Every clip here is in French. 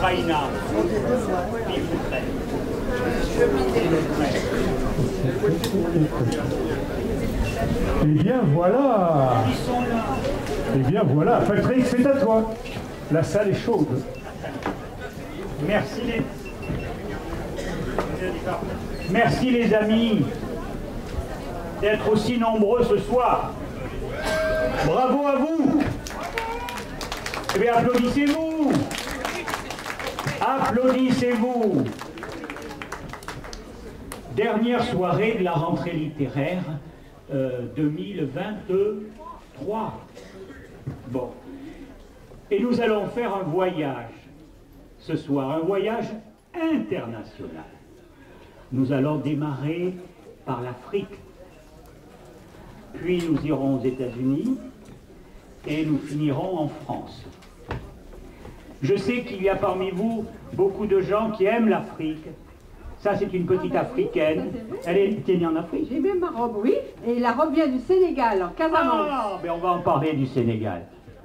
Raina. Eh bien voilà. Eh bien voilà, Patrick, c'est à toi. La salle est chaude. Merci les amis d'être aussi nombreux ce soir. Bravo à vous. Eh bien applaudissez-vous. Applaudissez-vous. Dernière soirée de la rentrée littéraire 2023. Bon. Et nous allons faire un voyage ce soir, un voyage international. Nous allons démarrer par l'Afrique, puis nous irons aux États-Unis et nous finirons en France. Je sais qu'il y a parmi vous beaucoup de gens qui aiment l'Afrique. Ça, c'est une petite africaine. Elle est née en Afrique. J'ai même ma robe, oui. Et la robe vient du Sénégal, en Casamance. Ah, mais on va en parler du Sénégal.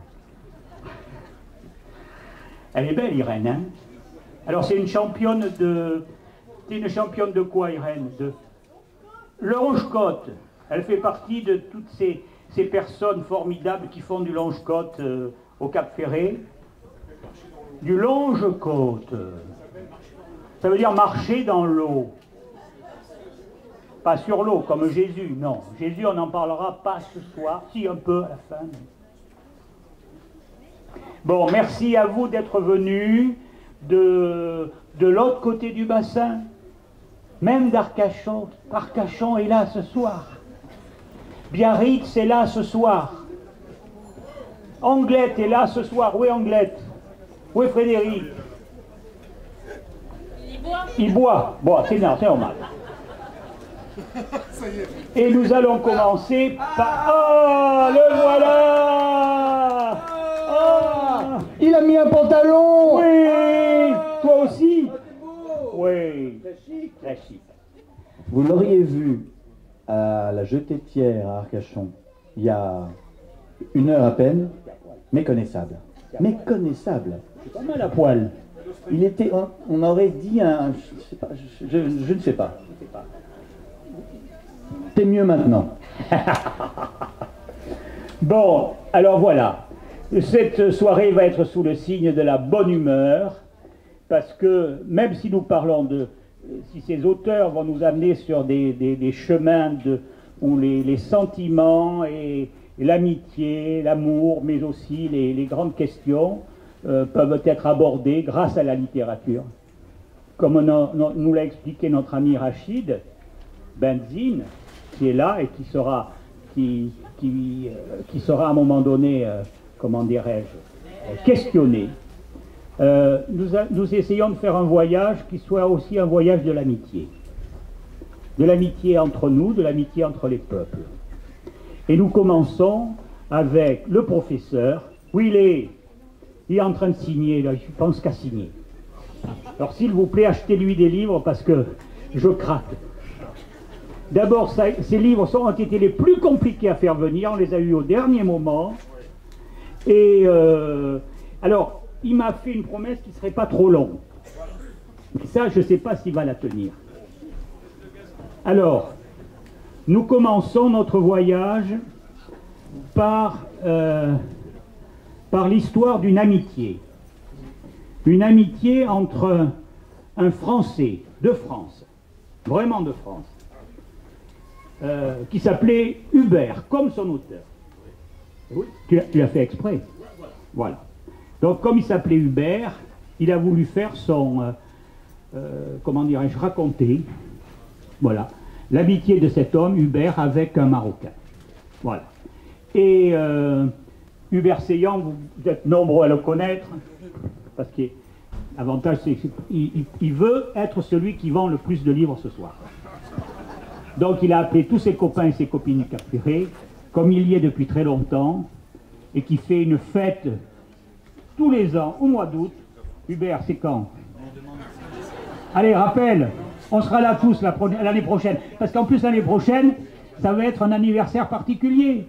Elle est belle, Irène, hein? Alors, c'est une championne de... C'est une championne de quoi, Irène? De le longe-côte. Elle fait partie de toutes ces personnes formidables qui font du longe-côte au Cap Ferré. Du longe-côte. Ça veut dire marcher dans l'eau. Pas sur l'eau, comme Jésus, non. Jésus, on n'en parlera pas ce soir, si un peu à la fin. Bon, merci à vous d'être venus de l'autre côté du bassin, même d'Arcachon. Arcachon est là ce soir. Biarritz est là ce soir. Anglette est là ce soir. Où est Anglette? Où est Frédéric? Il boit. Bon, c'est normal. Et nous allons commencer par... Oh, le voilà! Oh, il a mis un pantalon! Oui! Toi aussi? Oui. Très chic. Vous l'auriez vu à la jetée de pierre à Arcachon, il y a 1 heure à peine, méconnaissable. Méconnaissable. C'est pas mal à poil. Il était, on aurait dit un... Je ne sais pas. C'est mieux maintenant. Bon, alors voilà. Cette soirée va être sous le signe de la bonne humeur, parce que même si nous parlons de... Si ces auteurs vont nous amener sur des chemins où les sentiments et l'amitié, l'amour, mais aussi les grandes questions peuvent être abordées grâce à la littérature. Comme nous l'a expliqué notre ami Rachid Benzine, qui est là et qui sera à un moment donné, comment dirais-je, questionné. Nous essayons de faire un voyage qui soit aussi un voyage de l'amitié. De l'amitié entre nous, de l'amitié entre les peuples. Et nous commençons avec le professeur. Où il est? Il est en train de signer, là, je pense qu'à signer. Alors s'il vous plaît, achetez-lui des livres parce que je craque. D'abord, ces livres ont été les plus compliqués à faire venir, on les a eus au dernier moment. Et alors, il m'a fait une promesse qui ne serait pas trop longue. Mais ça, je ne sais pas s'il va la tenir. Alors, nous commençons notre voyage par l'histoire d'une amitié. Une amitié entre un Français de France, vraiment de France, qui s'appelait Hubert, comme son auteur. Oui, tu l'as fait exprès. Voilà. Donc, comme il s'appelait Hubert, il a voulu faire son, comment dirais-je, raconter, voilà, l'amitié de cet homme, Hubert, avec un Marocain. Voilà. Et Hubert Seillant, vous êtes nombreux à le connaître, parce que l'avantage, c'est qu'il veut être celui qui vend le plus de livres ce soir. Donc, il a appelé tous ses copains et ses copines du Cap Ferré, comme il y est depuis très longtemps, et qui fait une fête tous les ans, au mois d'août. Hubert, c'est quand? Allez, rappelle, on sera là tous l'année prochaine. Parce qu'en plus, l'année prochaine, ça va être un anniversaire particulier.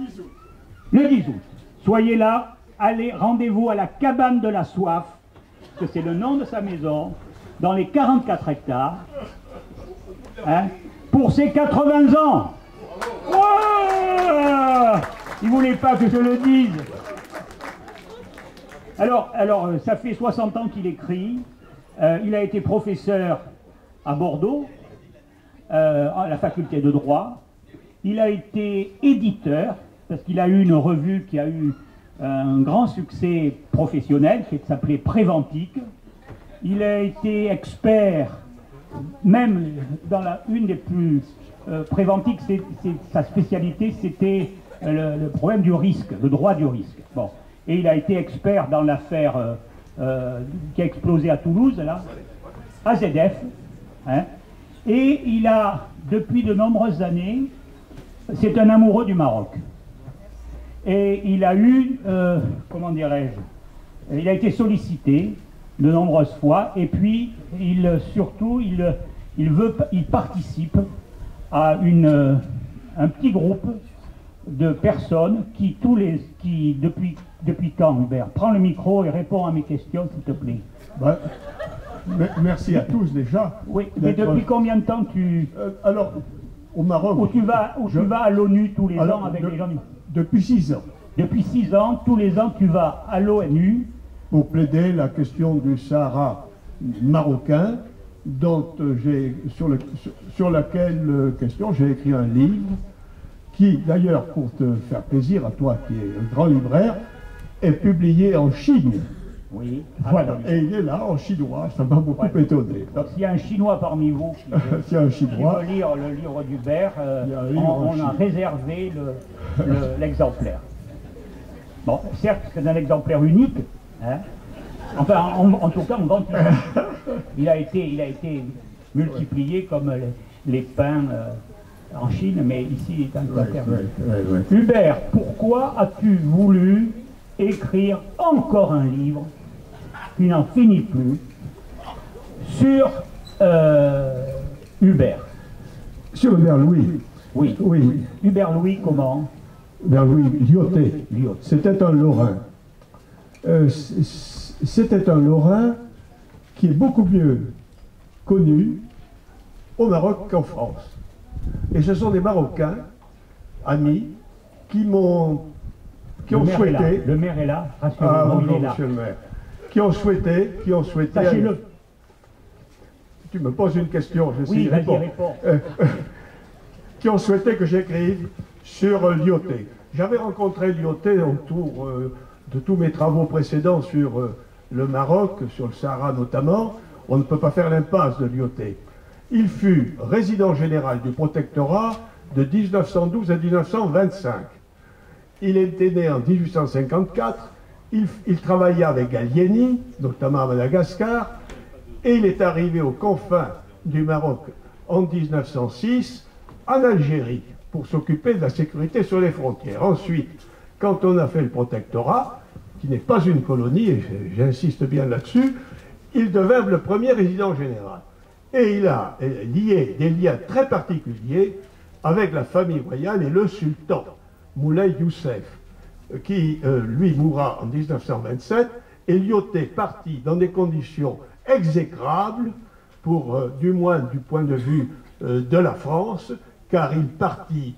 Le 10 août. Soyez là, allez, rendez-vous à la cabane de la soif. que c'est le nom de sa maison, dans les 44 hectares, hein, pour ses 80 ans. Oh, il ne voulait pas que je le dise. Alors, ça fait 60 ans qu'il écrit. Il a été professeur à Bordeaux, à la faculté de droit. Il a été éditeur, parce qu'il a eu une revue qui a eu un grand succès professionnel, qui s'appelait Préventique. Il a été expert, même dans une des plus... Préventique, sa spécialité, c'était le problème du risque, le droit du risque. Bon. Et il a été expert dans l'affaire qui a explosé à Toulouse, là, AZF. Hein, et il a, depuis de nombreuses années, c'est un amoureux du Maroc. Et il a eu, comment dirais-je, il a été sollicité de nombreuses fois, et puis surtout, il participe à un petit groupe de personnes qui depuis quand, Hubert, prends le micro et réponds à mes questions, s'il te plaît. Ben, merci à tous déjà. Oui, mais depuis combien de temps alors, au Maroc... Où tu vas à l'ONU tous les ans avec les gens... Depuis 6 ans. Depuis 6 ans, tous les ans, tu vas à l'ONU... Pour plaider la question du Sahara marocain, sur laquelle question j'ai écrit un livre qui, d'ailleurs, pour te faire plaisir à toi qui es un grand libraire, est publié en Chine. Oui. Voilà, et il est là en chinois, ça m'a beaucoup étonné. Donc s'il y a un Chinois parmi vous qui veut lire le livre d'Hubert, on a réservé l'exemplaire. Bon, certes, c'est un exemplaire unique, hein. Enfin, en tout cas, on vend il a été multiplié comme les pains en Chine, mais ici, il est un exemplaire unique. Hubert, pourquoi as-tu voulu écrire encore un livre qui n'en finit plus sur Hubert? Sur Hubert Louis. Oui. Hubert Louis, comment? Hubert Louis Lyoté. C'était un Lorrain. C'était un Lorrain qui est beaucoup mieux connu au Maroc qu'en France. Et ce sont des Marocains, amis, qui ont souhaité... Le maire est là, rassurez-vous, il est là. Monsieur le maire. Qui ont souhaité... Sachez-le. Tu me poses une question, je sais y répondre. Qui ont souhaité que j'écrive sur Lyoté. J'avais rencontré Lyoté autour de tous mes travaux précédents sur le Maroc, sur le Sahara notamment. On ne peut pas faire l'impasse de Lyoté. Il fut résident général du protectorat de 1912 à 1925. Il était né en 1854. Il travailla avec Gallieni, notamment à Madagascar, et il est arrivé aux confins du Maroc en 1906, en Algérie, pour s'occuper de la sécurité sur les frontières. Ensuite, quand on a fait le protectorat, qui n'est pas une colonie, et j'insiste bien là-dessus, il devint le premier résident général. Et il a lié des liens très particuliers avec la famille royale et le sultan, Moulay Youssef, qui, lui, mourra en 1927, et Lyoté partit dans des conditions exécrables, du moins du point de vue de la France, car il partit,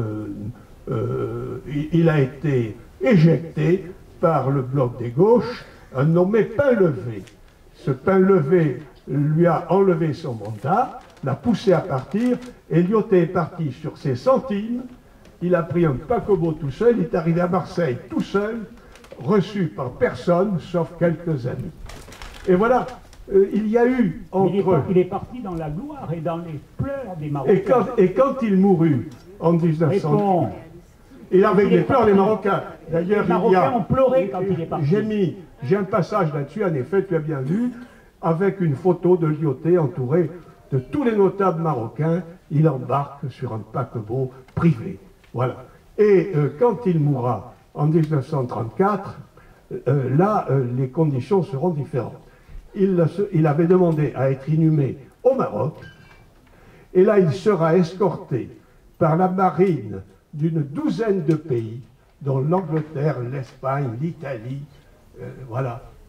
il a été éjecté par le bloc des gauches, un nommé Painlevé. Ce Painlevé lui a enlevé son mandat, l'a poussé à partir, et Lyoté est parti sur ses centimes. Il a pris un paquebot tout seul, il est arrivé à Marseille tout seul, reçu par personne, sauf quelques amis. Et voilà, il y a eu entre... Il est parti dans la gloire et dans les pleurs des Marocains. Et quand il mourut, en 1930, il avait les pleurs des Marocains. D'ailleurs, les Marocains ont pleuré quand il est parti. J'ai un passage là-dessus, en effet, tu as bien vu, avec une photo de Lyoté entouré de tous les notables marocains. Il embarque sur un paquebot privé. Voilà. Et quand il mourra en 1934, les conditions seront différentes. Il avait demandé à être inhumé au Maroc, et là il sera escorté par la marine d'une douzaine de pays, dont l'Angleterre, l'Espagne, l'Italie, voilà.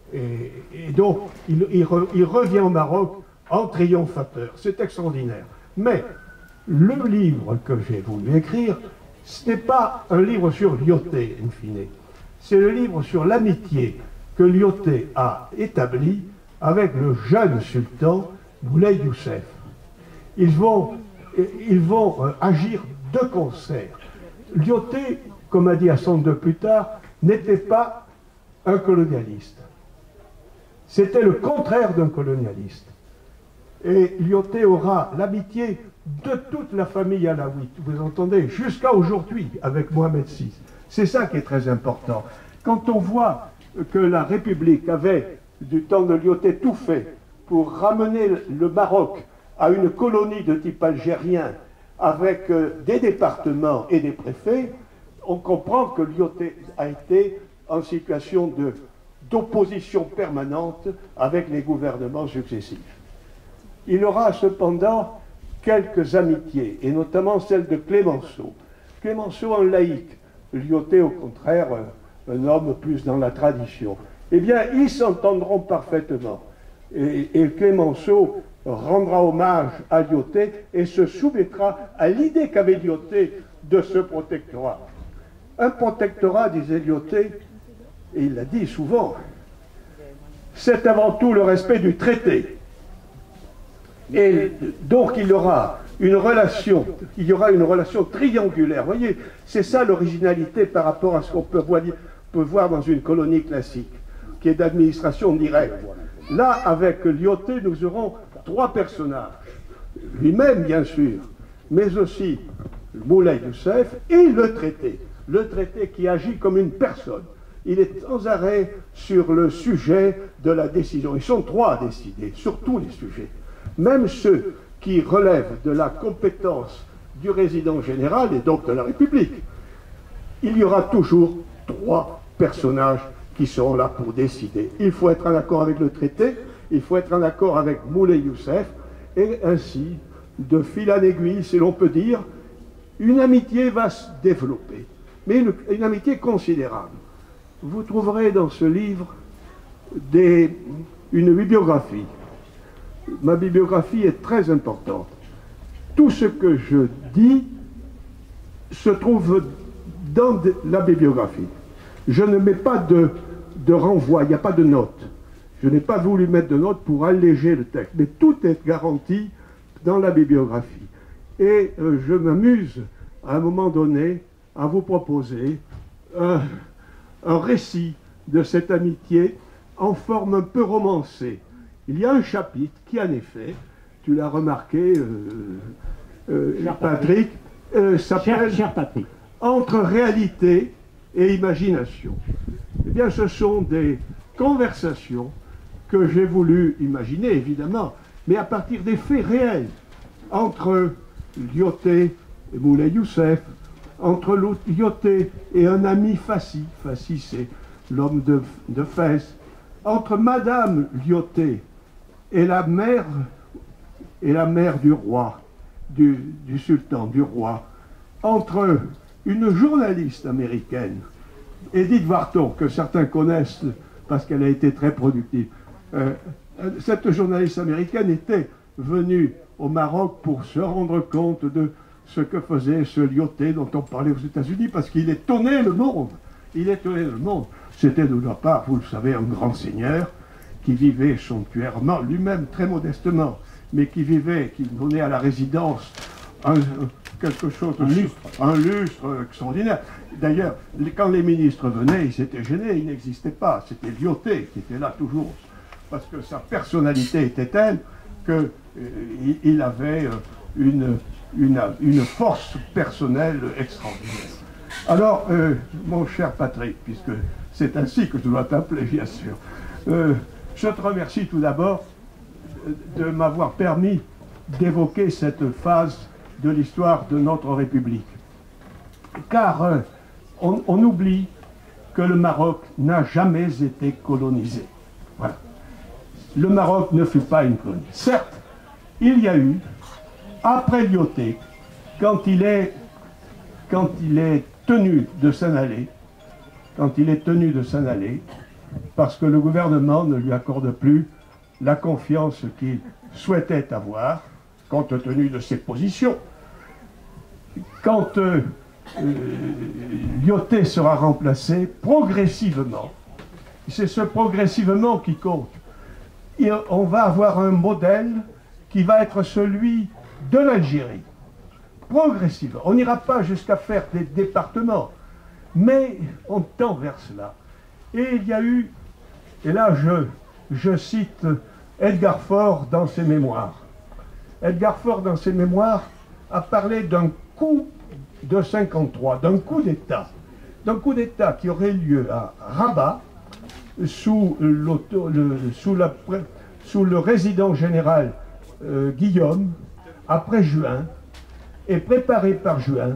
Et donc, il revient au Maroc en triomphateur. C'est extraordinaire. Mais le livre que j'ai voulu écrire, ce n'est pas un livre sur Lyautey, in fine. C'est le livre sur l'amitié que Lyautey a établie avec le jeune sultan Moulay Youssef. Ils vont agir de concert. Lyautey, comme a dit Hassan II plus tard, n'était pas un colonialiste. C'était le contraire d'un colonialiste. Et Lyautey aura l'amitié de toute la famille alaouite, vous entendez, jusqu'à aujourd'hui avec Mohamed VI. C'est ça qui est très important. Quand on voit que la République avait, du temps de Lyautey, tout fait pour ramener le Maroc à une colonie de type algérien avec des départements et des préfets, on comprend que Lyautey a été en situation d'opposition permanente avec les gouvernements successifs. Il aura cependant quelques amitiés, et notamment celle de Clémenceau. Clémenceau en laïque, Lyautey au contraire un homme plus dans la tradition. Eh bien, ils s'entendront parfaitement. Et Clémenceau rendra hommage à Lyautey et se soumettra à l'idée qu'avait Lyautey de ce protectorat. Un protectorat, disait Lyautey, et il l'a dit souvent, c'est avant tout le respect du traité. Et donc il y aura une relation triangulaire. Vous voyez, c'est ça l'originalité par rapport à ce qu'on peut voir dans une colonie classique, qui est d'administration directe. Là, avec Lyautey, nous aurons trois personnages. Lui-même, bien sûr, mais aussi Moulay Youssef et le traité. Le traité qui agit comme une personne. Il est sans arrêt sur le sujet de la décision. Ils sont trois à décider, sur tous les sujets. Même ceux qui relèvent de la compétence du résident général et donc de la République. Il y aura toujours trois personnages qui seront là pour décider. Il faut être en accord avec le traité, il faut être en accord avec Moulay Youssef, et ainsi, de fil en aiguille, si l'on peut dire, une amitié va se développer, mais une amitié considérable. Vous trouverez dans ce livre une bibliographie. Ma bibliographie est très importante. Tout ce que je dis se trouve dans la bibliographie. Je ne mets pas de renvoi, il n'y a pas de notes. Je n'ai pas voulu mettre de notes pour alléger le texte, mais tout est garanti dans la bibliographie. Et je m'amuse, à un moment donné, à vous proposer un récit de cette amitié en forme un peu romancée. Il y a un chapitre qui, en effet, tu l'as remarqué, Patrick, s'appelle « Entre réalité et imagination ». Eh bien, ce sont des conversations que j'ai voulu imaginer, évidemment, mais à partir des faits réels, entre Lyautey et Moulay Youssef, entre Lyautey et un ami Fassi, Fassi c'est l'homme de Fès, entre Madame Lyautey et la mère du roi, du sultan, du roi, entre une journaliste américaine, Edith Wharton, que certains connaissent parce qu'elle a été très productive. Cette journaliste américaine était venue au Maroc pour se rendre compte de ce que faisait ce Lyautey dont on parlait aux États-Unis, parce qu'il étonnait le monde. Il étonnait le monde. C'était de la part, vous le savez, un grand seigneur qui vivait somptuairement, lui-même très modestement, mais qui donnait à la résidence quelque chose, un lustre extraordinaire. D'ailleurs, quand les ministres venaient, ils s'étaient gênés, ils n'existaient pas. C'était Lyautey qui était là toujours, parce que sa personnalité était telle qu'il avait une force personnelle extraordinaire. Alors, mon cher Patrick, puisque c'est ainsi que je dois t'appeler, bien sûr, je te remercie tout d'abord de m'avoir permis d'évoquer cette phase de l'histoire de notre République. Car on oublie que le Maroc n'a jamais été colonisé. Voilà. Le Maroc ne fut pas une colonie. Certes, il y a eu, après Lyautey, quand il est tenu de s'en aller, parce que le gouvernement ne lui accorde plus la confiance qu'il souhaitait avoir, compte tenu de ses positions. Quand Lyautey sera remplacé, progressivement, c'est ce progressivement qui compte, et on va avoir un modèle qui va être celui de l'Algérie. Progressivement. On n'ira pas jusqu'à faire des départements, mais on tend vers cela. Et il y a eu, et là je cite Edgar Faure dans ses mémoires. Edgar Faure dans ses mémoires a parlé d'un coup de 53, d'un coup d'État qui aurait lieu à Rabat sous le résident général Guillaume après juin, et préparé par juin,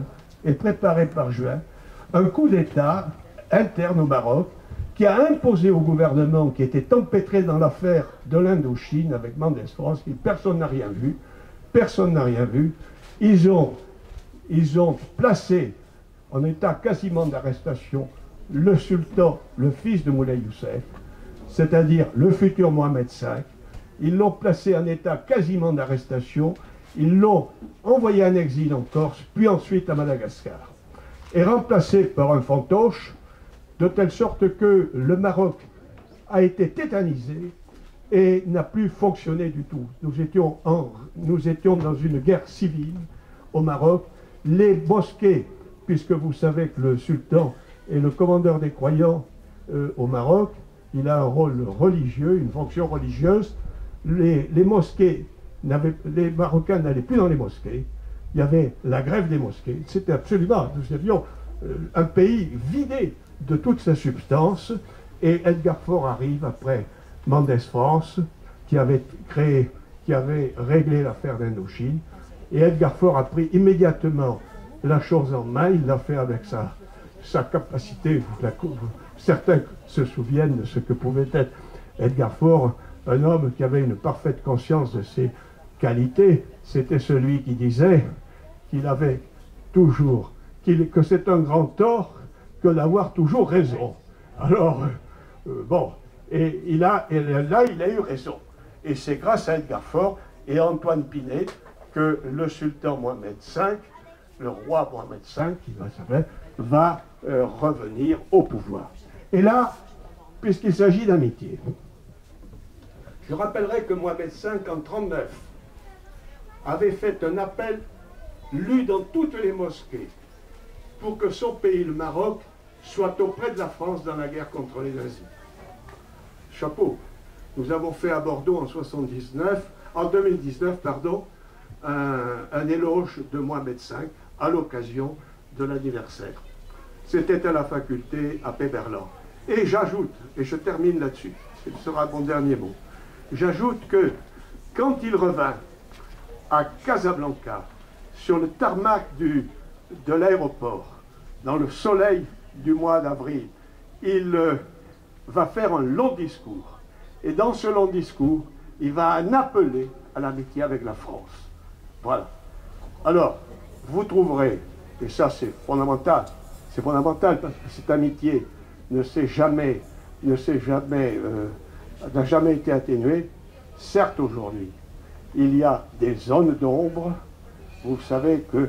un coup d'État interne au Maroc qui a imposé au gouvernement qui était empêtré dans l'affaire de l'Indochine avec Mendès France, personne n'a rien vu, ils ont placé en état quasiment d'arrestation le sultan, le fils de Moulay Youssef, c'est-à-dire le futur Mohamed V. Ils l'ont placé en état quasiment d'arrestation, ils l'ont envoyé en exil en Corse, puis ensuite à Madagascar, et remplacé par un fantoche, de telle sorte que le Maroc a été tétanisé et n'a plus fonctionné du tout. Nous étions dans une guerre civile au Maroc. Les mosquées, puisque vous savez que le sultan est le commandeur des croyants au Maroc, il a un rôle religieux, une fonction religieuse. Les mosquées, les Marocains n'allaient plus dans les mosquées. Il y avait la grève des mosquées. C'était absolument, nous avions un pays vidé de toute sa substance. Et Edgar Faure arrive après Mendès France, qui avait réglé l'affaire d'Indochine. Et Edgar Faure a pris immédiatement la chose en main. Il l'a fait avec sa capacité. Certains se souviennent de ce que pouvait être Edgar Faure, un homme qui avait une parfaite conscience de ses qualités. C'était celui qui disait qu'il avait toujours, que c'est un grand tort que d'avoir toujours raison. Alors, bon, et là, il a eu raison. Et c'est grâce à Edgar Faure et à Antoine Pinet que le sultan Mohamed V, le roi Mohamed V, va revenir au pouvoir. Et là, puisqu'il s'agit d'amitié, je rappellerai que Mohamed V, en 1939, avait fait un appel lu dans toutes les mosquées pour que son pays, le Maroc, soit auprès de la France dans la guerre contre les nazis. Chapeau. Nous avons fait à Bordeaux en 2019, un éloge de Mohamed V à l'occasion de l'anniversaire. C'était à la faculté à Péberlan. Et j'ajoute, et je termine là-dessus, ce sera mon dernier mot, j'ajoute que quand il revint à Casablanca, sur le tarmac de l'aéroport, dans le soleil du mois d'avril, il va faire un long discours. Et dans ce long discours, il va en appeler à l'amitié avec la France. Voilà. Alors, vous trouverez, et ça c'est fondamental parce que cette amitié n'a jamais été atténuée. Certes, aujourd'hui, il y a des zones d'ombre. Vous savez que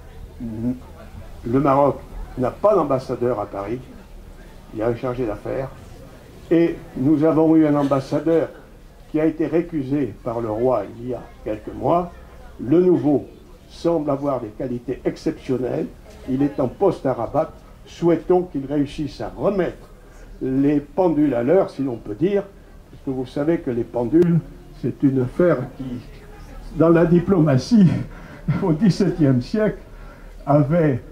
le Maroc n'a pas d'ambassadeur à Paris. Il y a un chargé d'affaires. Et nous avons eu un ambassadeur qui a été récusé par le roi il y a quelques mois. Le nouveau semble avoir des qualités exceptionnelles. Il est en poste à Rabat. Souhaitons qu'il réussisse à remettre les pendules à l'heure, si l'on peut dire, parce que vous savez que les pendules, c'est une affaire qui, dans la diplomatie, au XVIIe siècle, avait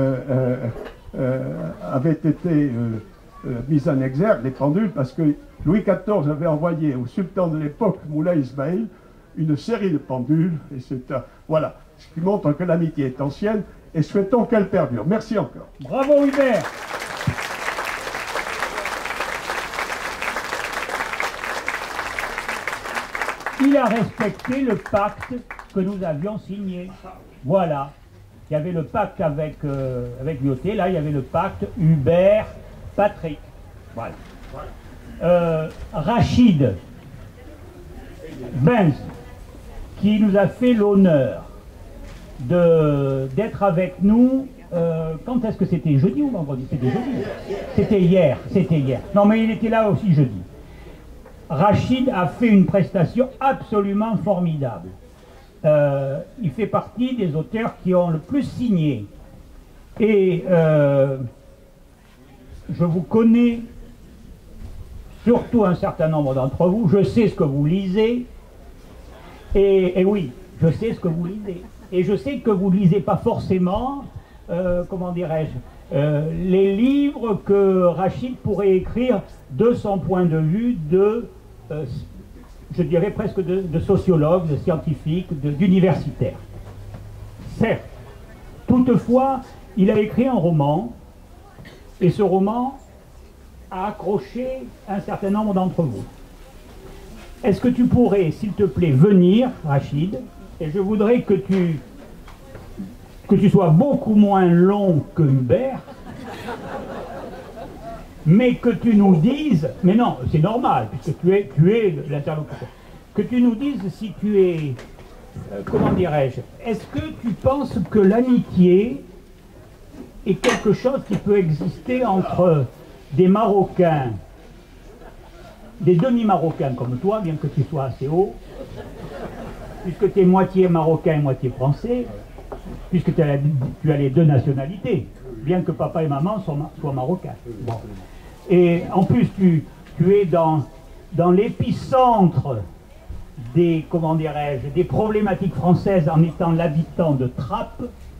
été mise en exergue, les pendules, parce que Louis XIV avait envoyé au sultan de l'époque, Moulay Ismaïl, une série de pendules, et c'est voilà, ce qui montre que l'amitié est ancienne, et souhaitons qu'elle perdure. Merci encore. Bravo Hubert. Il a respecté le pacte que nous avions signé. Voilà. Il y avait le pacte avec Lyautey, là il y avait le pacte Hubert-Patrick. Voilà. Rachid Benz, qui nous a fait l'honneur d'être avec nous. Quand est-ce que c'était? Jeudi ou vendredi? C'était jeudi. C'était hier. Non, mais il était là aussi jeudi. Rachid a fait une prestation absolument formidable. Il fait partie des auteurs qui ont le plus signé. Et je vous connais, surtout un certain nombre d'entre vous, je sais ce que vous lisez. Et oui, je sais ce que vous lisez. Et je sais que vous ne lisez pas forcément, comment dirais-je, les livres que Rachid pourrait écrire de son point de vue de, je dirais presque de sociologue, de scientifique, d'universitaire. Certes. Toutefois, il a écrit un roman, et ce roman a accroché un certain nombre d'entre vous. Est-ce que tu pourrais, s'il te plaît, venir, Rachid, et je voudrais que tu sois beaucoup moins long que Hubert, mais que tu nous dises, mais non, c'est normal, puisque tu es l'interlocuteur, que tu nous dises si tu es, comment dirais-je, est-ce que tu penses que l'amitié est quelque chose qui peut exister entre des Marocains, des demi-Marocains comme toi, bien que tu sois assez haut, puisque tu es moitié marocain, moitié français, puisque tu as les deux nationalités, bien que papa et maman soient marocains. Bon. Et en plus, tu es dans l'épicentre des, comment dirais-je, des problématiques françaises en étant l'habitant de Trappes.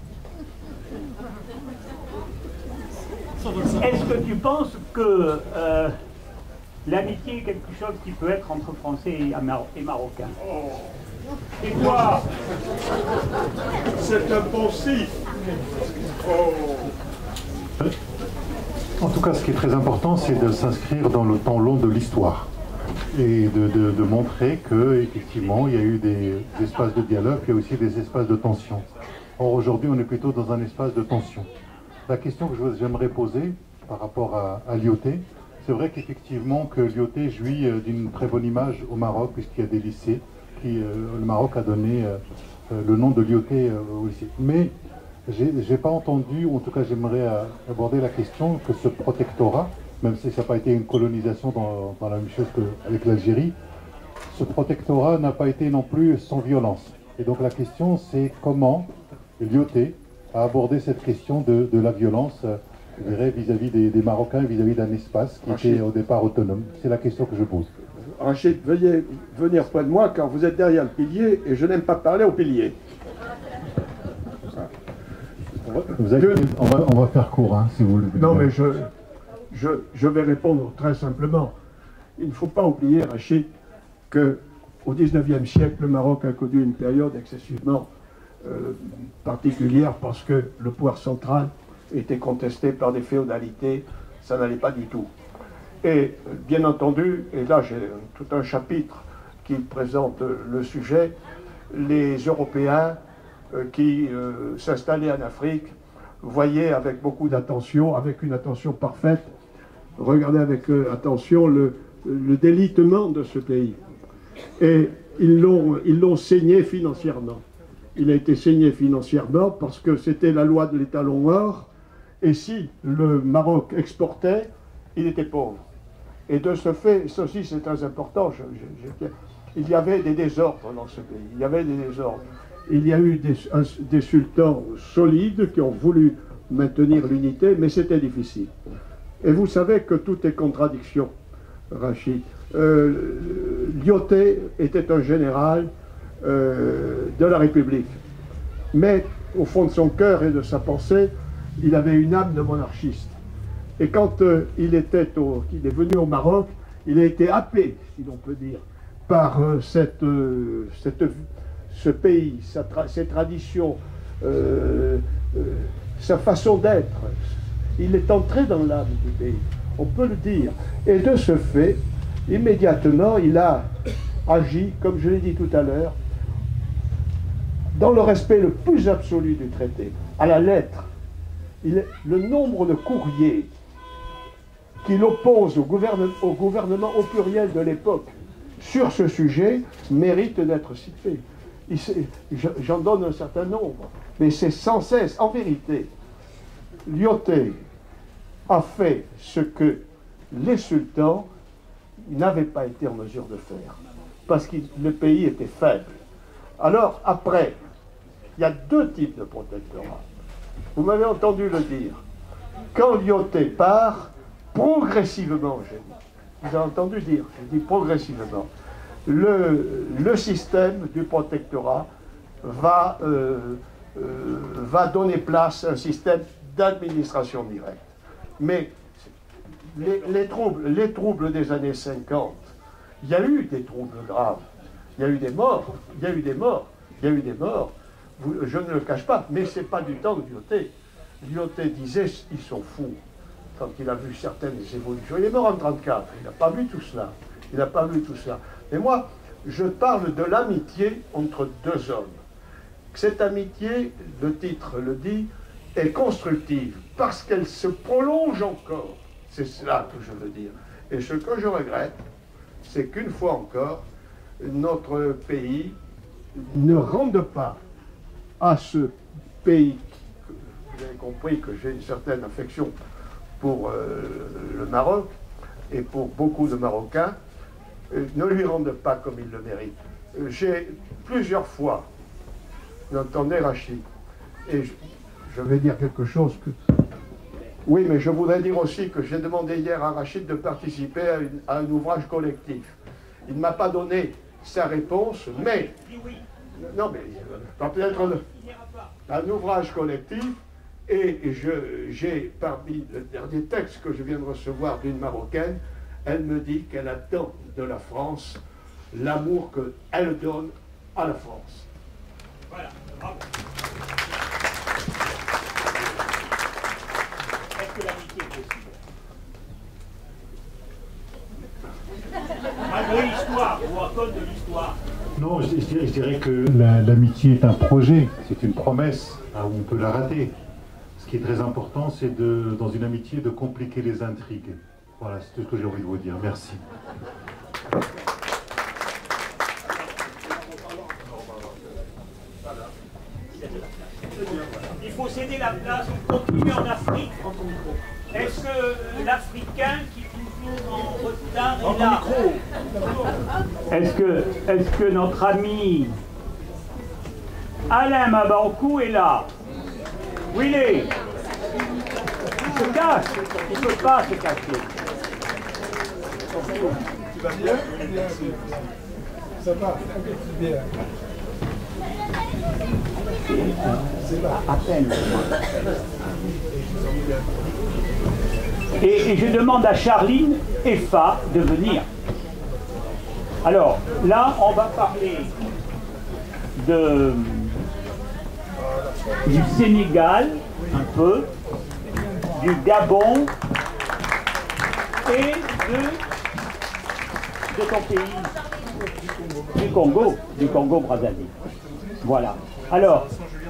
Est-ce que tu penses que l'amitié est quelque chose qui peut être entre Français et Marocains? Et toi? C'est impensif. En tout cas, ce qui est très important, c'est de s'inscrire dans le temps long de l'histoire et de montrer qu'effectivement, il y a eu des espaces de dialogue, il y a aussi des espaces de tension. Or, aujourd'hui, on est plutôt dans un espace de tension. La question que j'aimerais poser par rapport à Lyautey, c'est vrai qu'effectivement que Lyautey jouit d'une très bonne image au Maroc, puisqu'il y a des lycées, le Maroc a donné le nom de Lyautey au lycée. Mais j'ai pas entendu, ou en tout cas j'aimerais aborder la question que ce protectorat, même si ça n'a pas été une colonisation dans la même chose qu'avec l'Algérie, ce protectorat n'a pas été non plus sans violence. Et donc la question c'est comment Lyautey a abordé cette question de la violence, je dirais, vis-à-vis des Marocains, vis-à-vis d'un espace qui était au départ autonome. C'est la question que je pose. Rachid, veuillez venir près de moi car vous êtes derrière le pilier et je n'aime pas parler au pilier. On va faire court, hein, si vous le voulez. Non, mais je vais répondre très simplement. Il ne faut pas oublier, Rachid, qu'au XIXe siècle, le Maroc a connu une période excessivement particulière parce que le pouvoir central était contesté par des féodalités, ça n'allait pas du tout. Et bien entendu, et là j'ai tout un chapitre qui présente le sujet, les Européens qui s'installaient en Afrique voyaient avec beaucoup d'attention, avec une attention parfaite, regardaient avec attention le délitement de ce pays. Et ils l'ont saigné financièrement. Il a été saigné financièrement parce que c'était la loi de l'étalon or, et si le Maroc exportait, il était pauvre. Et de ce fait, ceci c'est très important, il y avait des désordres dans ce pays, il y avait des désordres. Il y a eu des sultans solides qui ont voulu maintenir l'unité, mais c'était difficile. Et vous savez que tout est contradiction, Rachid. Lyautey était un général de la République, mais au fond de son cœur et de sa pensée, il avait une âme de monarchiste. Et quand il est venu au Maroc, il a été happé, si l'on peut dire, par ce pays, ses traditions, sa façon d'être. Il est entré dans l'âme du pays, on peut le dire. Et de ce fait, immédiatement, il a agi, comme je l'ai dit tout à l'heure, dans le respect le plus absolu du traité, à la lettre. Le nombre de courriers qu'il oppose au gouvernement au pluriel de l'époque sur ce sujet mérite d'être cité. J'en donne un certain nombre, mais c'est sans cesse. En vérité, Lyautey a fait ce que les sultans n'avaient pas été en mesure de faire, parce que le pays était faible. Alors, après, il y a deux types de protectorat. Vous m'avez entendu le dire. Quand Lyautey part, progressivement, j'ai dit, vous avez entendu dire, j'ai dit progressivement, le système du protectorat va donner place à un système d'administration directe. Mais les troubles des années 50, il y a eu des troubles graves, il y a eu des morts, je ne le cache pas, mais ce n'est pas du temps de Lyautey. Lyautey disait, ils sont fous, quand il a vu certaines évolutions. Il est mort en 1934, il n'a pas vu tout cela. Mais moi, je parle de l'amitié entre deux hommes. Cette amitié, le titre le dit, est constructive, parce qu'elle se prolonge encore. C'est cela que je veux dire. Et ce que je regrette, c'est qu'une fois encore, notre pays ne rende pas à ce pays, vous avez compris que j'ai une certaine affection pour le Maroc et pour beaucoup de Marocains, ne lui rendent pas comme il le mérite. J'ai plusieurs fois, vous entendez Rachid, et je vais dire quelque chose que... Oui, mais je voudrais dire aussi que j'ai demandé hier à Rachid de participer à un ouvrage collectif. Il ne m'a pas donné sa réponse, mais... Non, mais peut-être un ouvrage collectif, et j'ai, parmi le dernier texte que je viens de recevoir d'une Marocaine, elle me dit qu'elle attend de la France l'amour qu'elle donne à la France. Voilà, bravo. Est-ce que l'amitié est possible? Malgré l'histoire, ou à cause de l'histoire? Non, je dirais que l'amitié est un projet, c'est une promesse, on peut la rater. Ce qui est très important, c'est dans une amitié de compliquer les intrigues. Voilà, c'est tout ce que j'ai envie de vous dire. Merci. Il faut céder la place, continuer en Afrique. Est-ce que l'Africain qui est toujours en retard est là? Est-ce que notre ami Alain Mabankou est là? Où il est? Il se cache, il ne peut pas se cacher. Tu vas bien? Ça va, bien. À peine. Et je demande à Charline Effa de venir. Alors, là, on va parler du Sénégal, un peu, du Gabon et de ton pays, du Congo Brazzaville. Voilà. Alors,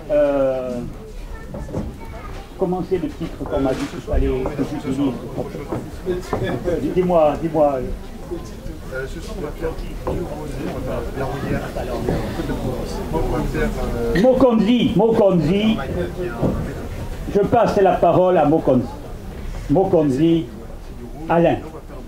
comment c'est le titre qu'on m'a dit qu'il fallait que j'utilise? Dis-moi. Ce soir, on va faire la Roulière. Mokonzi. Je passe la parole à Mokonzi. Mokonzi, Alain.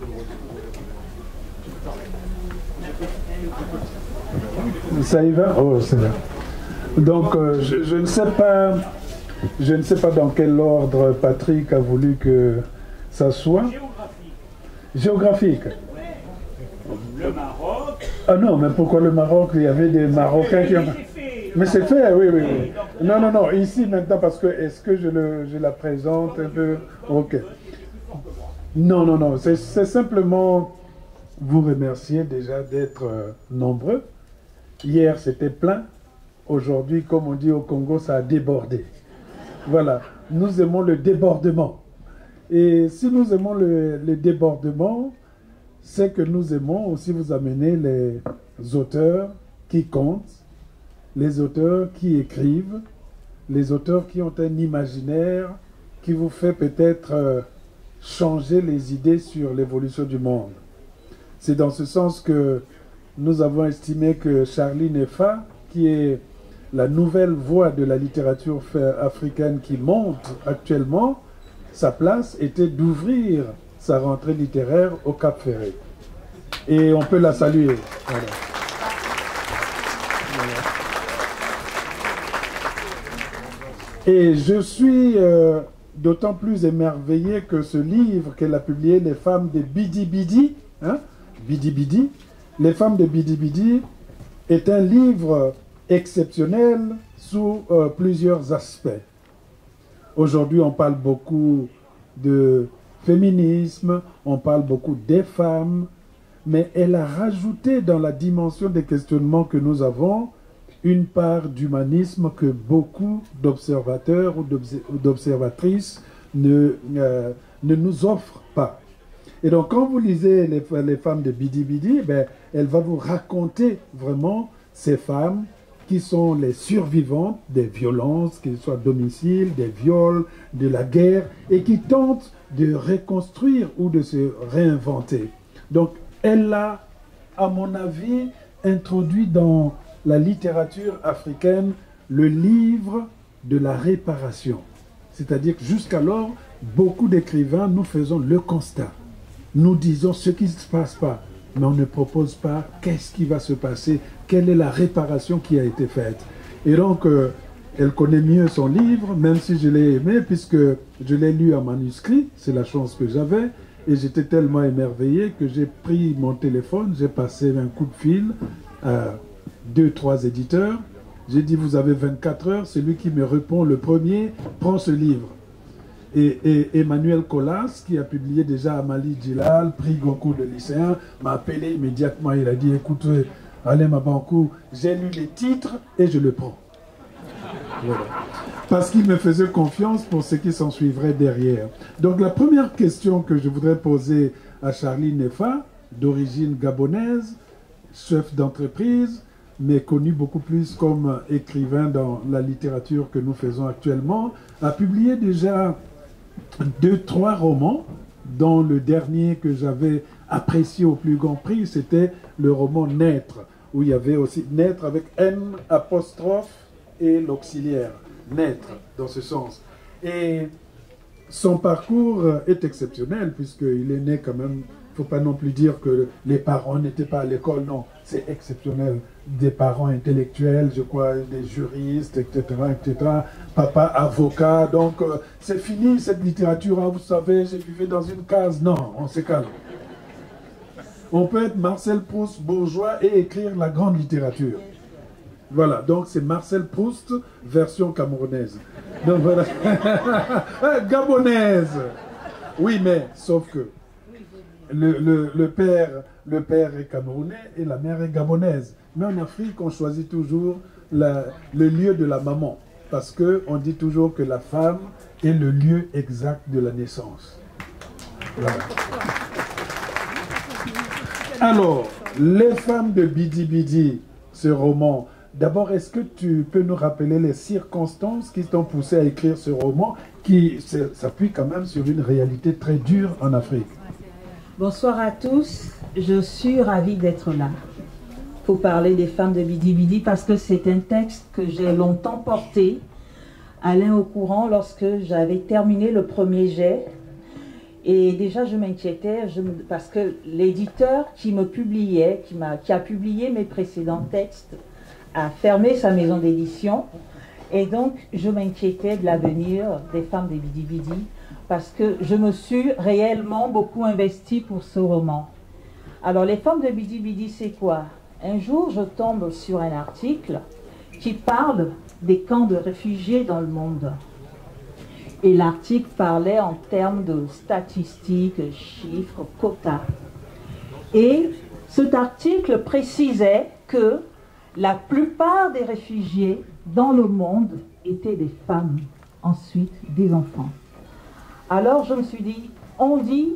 Ça y va? Oh, c'est bien. Donc, je ne sais pas dans quel ordre Patrick a voulu que ça soit. Géographique. Le Maroc. Ah non, mais pourquoi le Maroc? Il y avait des Marocains qui ont... Mais c'est fait, oui. Non, ici maintenant, parce que, est-ce que je la présente un peu? Ok. Non, c'est simplement vous remercier déjà d'être nombreux. Hier, c'était plein. Aujourd'hui, comme on dit au Congo, ça a débordé. Voilà, nous aimons le débordement. Et si nous aimons le débordement, c'est que nous aimons aussi vous amener les auteurs qui comptent, les auteurs qui écrivent, les auteurs qui ont un imaginaire qui vous fait peut-être changer les idées sur l'évolution du monde. C'est dans ce sens que nous avons estimé que Charlie Nefa, qui est la nouvelle voix de la littérature africaine qui monte actuellement, sa place était d'ouvrir sa rentrée littéraire au Cap Ferret. Et on peut la saluer. Voilà. Et je suis d'autant plus émerveillé que ce livre qu'elle a publié, Les femmes de Bidi Bidi, hein, Bidi Bidi, Les femmes de Bidi Bidi, est un livre exceptionnel sous plusieurs aspects. Aujourd'hui, on parle beaucoup de féminisme, on parle beaucoup des femmes, mais elle a rajouté dans la dimension des questionnements que nous avons une part d'humanisme que beaucoup d'observateurs ou d'observatrices ne nous offrent pas. Et donc, quand vous lisez les femmes de Bidi Bidi, ben, elle va vous raconter vraiment ces femmes qui sont les survivantes des violences, qu'ils soient domicile, des viols, de la guerre, et qui tentent de reconstruire ou de se réinventer. Donc, elle a, à mon avis, introduit dans la littérature africaine le livre de la réparation. C'est-à-dire que jusqu'alors, beaucoup d'écrivains, nous faisons le constat. Nous disons ce qui ne se passe pas, mais on ne propose pas qu'est-ce qui va se passer, quelle est la réparation qui a été faite. Et donc, elle connaît mieux son livre, même si je l'ai aimé, puisque je l'ai lu en manuscrit, c'est la chance que j'avais, et j'étais tellement émerveillé que j'ai pris mon téléphone, j'ai passé un coup de fil à 2-3 éditeurs. J'ai dit, vous avez 24 heures, celui qui me répond le premier prend ce livre. Et Emmanuel Colas, qui a publié déjà Amali Djilal, prix Goncourt de lycéen, m'a appelé immédiatement. Il a dit, écoute, Alain Mabankou, j'ai lu les titres et je le prends. Voilà. Parce qu'il me faisait confiance pour ce qui s'en suivrait derrière. Donc la première question que je voudrais poser à Charlie Nefa, d'origine gabonaise, chef d'entreprise, mais connu beaucoup plus comme écrivain dans la littérature que nous faisons actuellement, a publié déjà 2-3 romans, dont le dernier que j'avais apprécié au plus grand prix, c'était le roman Naître, où il y avait aussi Naître avec N apostrophe et l'auxiliaire, Naître, dans ce sens. Et son parcours est exceptionnel, puisqu'il est né quand même, il ne faut pas non plus dire que les parents n'étaient pas à l'école, non, c'est exceptionnel. Des parents intellectuels, je crois, des juristes, etc., etc. Papa avocat, donc c'est fini cette littérature, hein, vous savez, j'ai vécu dans une case. Non, on se calme. On peut être Marcel Proust bourgeois et écrire la grande littérature. Voilà, donc c'est Marcel Proust, version camerounaise. Donc voilà. Gabonaise. Oui, mais sauf que le père est camerounais et la mère est gabonaise. Mais en Afrique, on choisit toujours le lieu de la maman. Parce qu'on dit toujours que la femme est le lieu exact de la naissance. Voilà. Alors, les femmes de Bidi Bidi, ce roman, d'abord, est-ce que tu peux nous rappeler les circonstances qui t'ont poussé à écrire ce roman qui s'appuie quand même sur une réalité très dure en Afrique? Bonsoir à tous, je suis ravie d'être là pour parler des femmes de Bidi Bidi parce que c'est un texte que j'ai longtemps porté, Alain au courant, lorsque j'avais terminé le premier jet. Et déjà je m'inquiétais parce que l'éditeur qui me publiait, qui a publié mes précédents textes, a fermé sa maison d'édition. Et donc je m'inquiétais de l'avenir des femmes de Bidi Bidi parce que je me suis réellement beaucoup investie pour ce roman. Alors les femmes de Bidi Bidi, c'est quoi? Un jour, je tombe sur un article qui parle des camps de réfugiés dans le monde. Et l'article parlait en termes de statistiques, chiffres, quotas. Et cet article précisait que la plupart des réfugiés dans le monde étaient des femmes, ensuite des enfants. Alors je me suis dit, on dit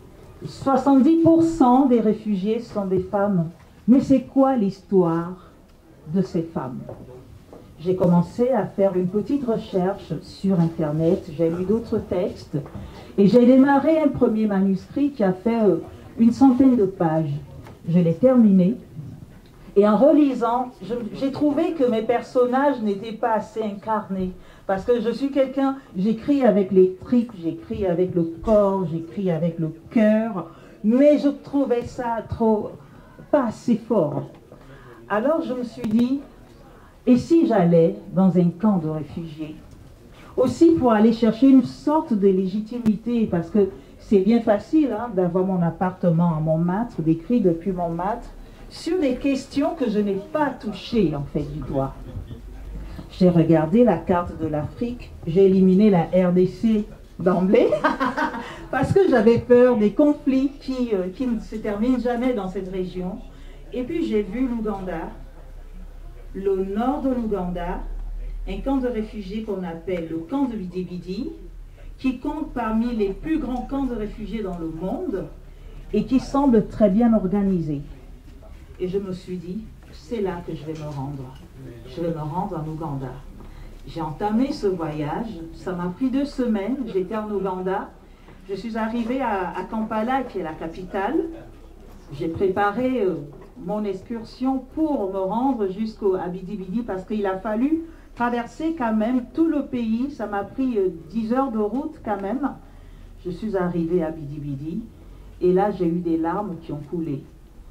70% des réfugiés sont des femmes. Mais c'est quoi l'histoire de ces femmes? j'ai commencé à faire une petite recherche sur Internet, j'ai lu d'autres textes, et j'ai démarré un premier manuscrit qui a fait une centaine de pages. Je l'ai terminé, et en relisant, j'ai trouvé que mes personnages n'étaient pas assez incarnés, parce que je suis quelqu'un, j'écris avec les tripes, j'écris avec le corps, j'écris avec le cœur, mais je trouvais ça pas assez fort. Alors je me suis dit, et si j'allais dans un camp de réfugiés? Aussi pour aller chercher une sorte de légitimité, parce que c'est bien facile hein, d'avoir mon appartement à Montmartre, d'écrire depuis Montmartre, sur des questions que je n'ai pas touchées en fait du doigt. J'ai regardé la carte de l'Afrique, j'ai éliminé la RDC d'emblée, parce que j'avais peur des conflits qui ne se terminent jamais dans cette région. Et puis j'ai vu l'Ouganda, le nord de l'Ouganda, un camp de réfugiés qu'on appelle le camp de Bidi-Bidi, qui compte parmi les plus grands camps de réfugiés dans le monde et qui semble très bien organisé. Et je me suis dit, c'est là que je vais me rendre. Je vais me rendre en Ouganda. J'ai entamé ce voyage, ça m'a pris 2 semaines, j'étais en Ouganda. Je suis arrivée à Kampala, qui est la capitale. J'ai préparé mon excursion pour me rendre jusqu'à Bidi-Bidi parce qu'il a fallu traverser quand même tout le pays. Ça m'a pris 10 heures de route quand même. Je suis arrivée à Bidi-Bidi et là j'ai eu des larmes qui ont coulé.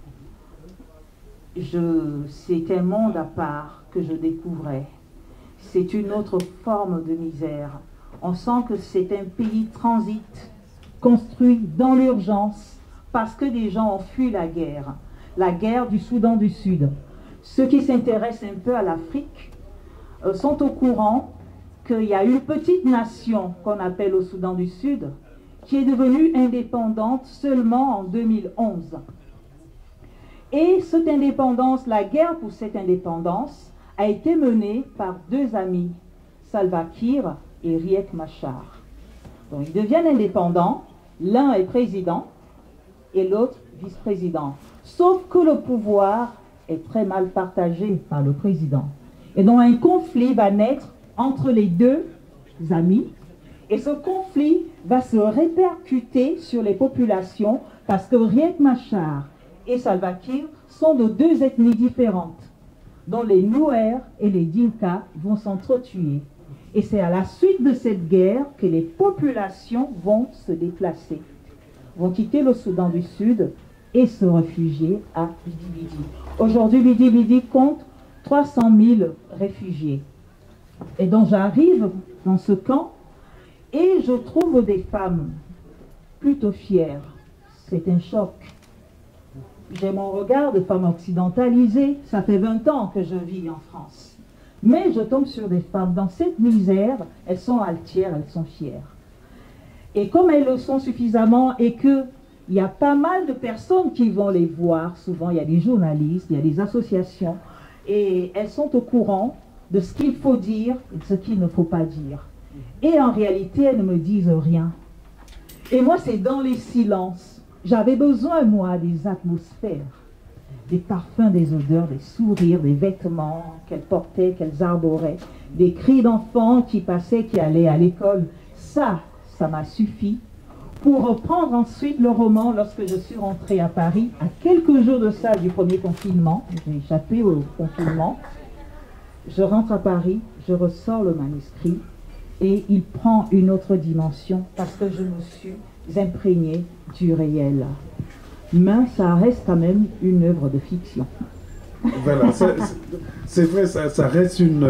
C'est un monde à part que je découvrais. C'est une autre forme de misère. On sent que c'est un pays transit, construit dans l'urgence parce que des gens ont fui la guerre du Soudan du Sud. Ceux qui s'intéressent un peu à l'Afrique sont au courant qu'il y a une petite nation qu'on appelle au Soudan du Sud qui est devenue indépendante seulement en 2011. Et cette indépendance, la guerre pour cette indépendance, a été menée par 2 amis, Salva Kiir et Riek Machar. Donc ils deviennent indépendants, l'un est président et l'autre vice-président. Sauf que le pouvoir est très mal partagé par le président. Et donc un conflit va naître entre les 2 amis. Et ce conflit va se répercuter sur les populations parce que Riek Machar et Salva Kiir sont de 2 ethnies différentes, dont les Nuer et les Dinka vont s'entretuer. Et c'est à la suite de cette guerre que les populations vont se déplacer, vont quitter le Soudan du Sud et se réfugier à Bidi-Bidi. Aujourd'hui, Bidi-Bidi compte 300 000 réfugiés. Et donc j'arrive dans ce camp et je trouve des femmes plutôt fières. C'est un choc. J'ai mon regard de femme occidentalisée. Ça fait 20 ans que je vis en France. Mais je tombe sur des femmes dans cette misère. Elles sont altières, elles sont fières. Et comme elles le sont suffisamment et qu'il y a pas mal de personnes qui vont les voir, souvent il y a des journalistes, il y a des associations, et elles sont au courant de ce qu'il faut dire et de ce qu'il ne faut pas dire. Et en réalité, elles ne me disent rien. Et moi, c'est dans les silences. J'avais besoin, moi, des atmosphères, des parfums, des odeurs, des sourires, des vêtements qu'elles portaient, qu'elles arboraient, des cris d'enfants qui passaient, qui allaient à l'école. Ça m'a suffi pour reprendre ensuite le roman lorsque je suis rentrée à Paris, à quelques jours de ça du premier confinement. J'ai échappé au confinement. Je rentre à Paris, je ressors le manuscrit et il prend une autre dimension parce que je me suis imprégnée du réel. Mais ça reste quand même une œuvre de fiction. Voilà, c'est vrai, ça reste une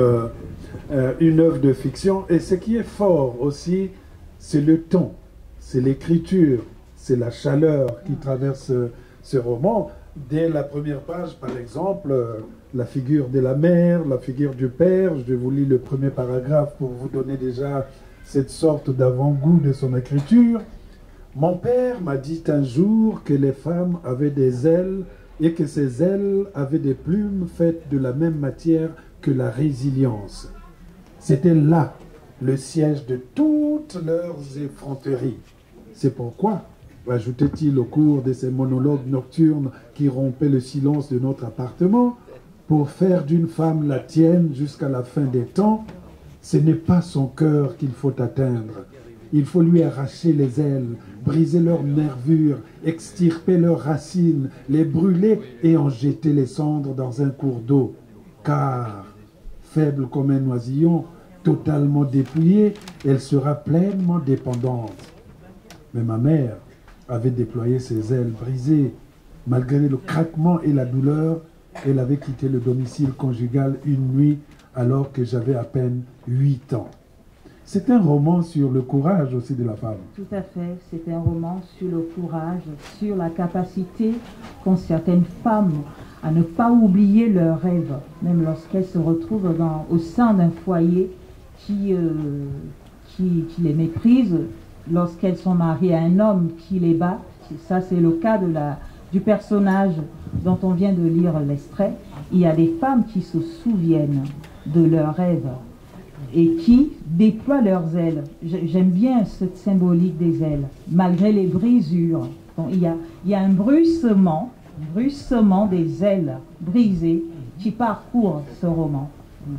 œuvre de fiction. Et ce qui est fort aussi, c'est le ton, c'est l'écriture, c'est la chaleur qui traverse ce roman. Dès la première page, par exemple, la figure de la mère, la figure du père, je vous lis le premier paragraphe pour vous donner déjà cette sorte d'avant-goût de son écriture. Mon père m'a dit un jour que les femmes avaient des ailes et que ces ailes avaient des plumes faites de la même matière que la résilience. C'était là le siège de toutes leurs effronteries. C'est pourquoi, ajoutait-il au cours de ces monologues nocturnes qui rompaient le silence de notre appartement, pour faire d'une femme la tienne jusqu'à la fin des temps, ce n'est pas son cœur qu'il faut atteindre. Il faut lui arracher les ailes, briser leurs nervures, extirper leurs racines, les brûler et en jeter les cendres dans un cours d'eau. Car, faible comme un oisillon, totalement dépouillée, elle sera pleinement dépendante. Mais ma mère avait déployé ses ailes brisées. Malgré le craquement et la douleur, elle avait quitté le domicile conjugal une nuit alors que j'avais à peine 8 ans. C'est un roman sur le courage aussi de la femme. Tout à fait, c'est un roman sur le courage, sur la capacité qu'ont certaines femmes à ne pas oublier leurs rêves, même lorsqu'elles se retrouvent au sein d'un foyer qui les méprise, lorsqu'elles sont mariées à un homme qui les bat. Ça, c'est le cas du personnage dont on vient de lire l'extrait. Il y a des femmes qui se souviennent de leurs rêves et qui déploient leurs ailes. J'aime bien cette symbolique des ailes, malgré les brisures. Bon, il y a un bruissement des ailes brisées qui parcourt ce roman.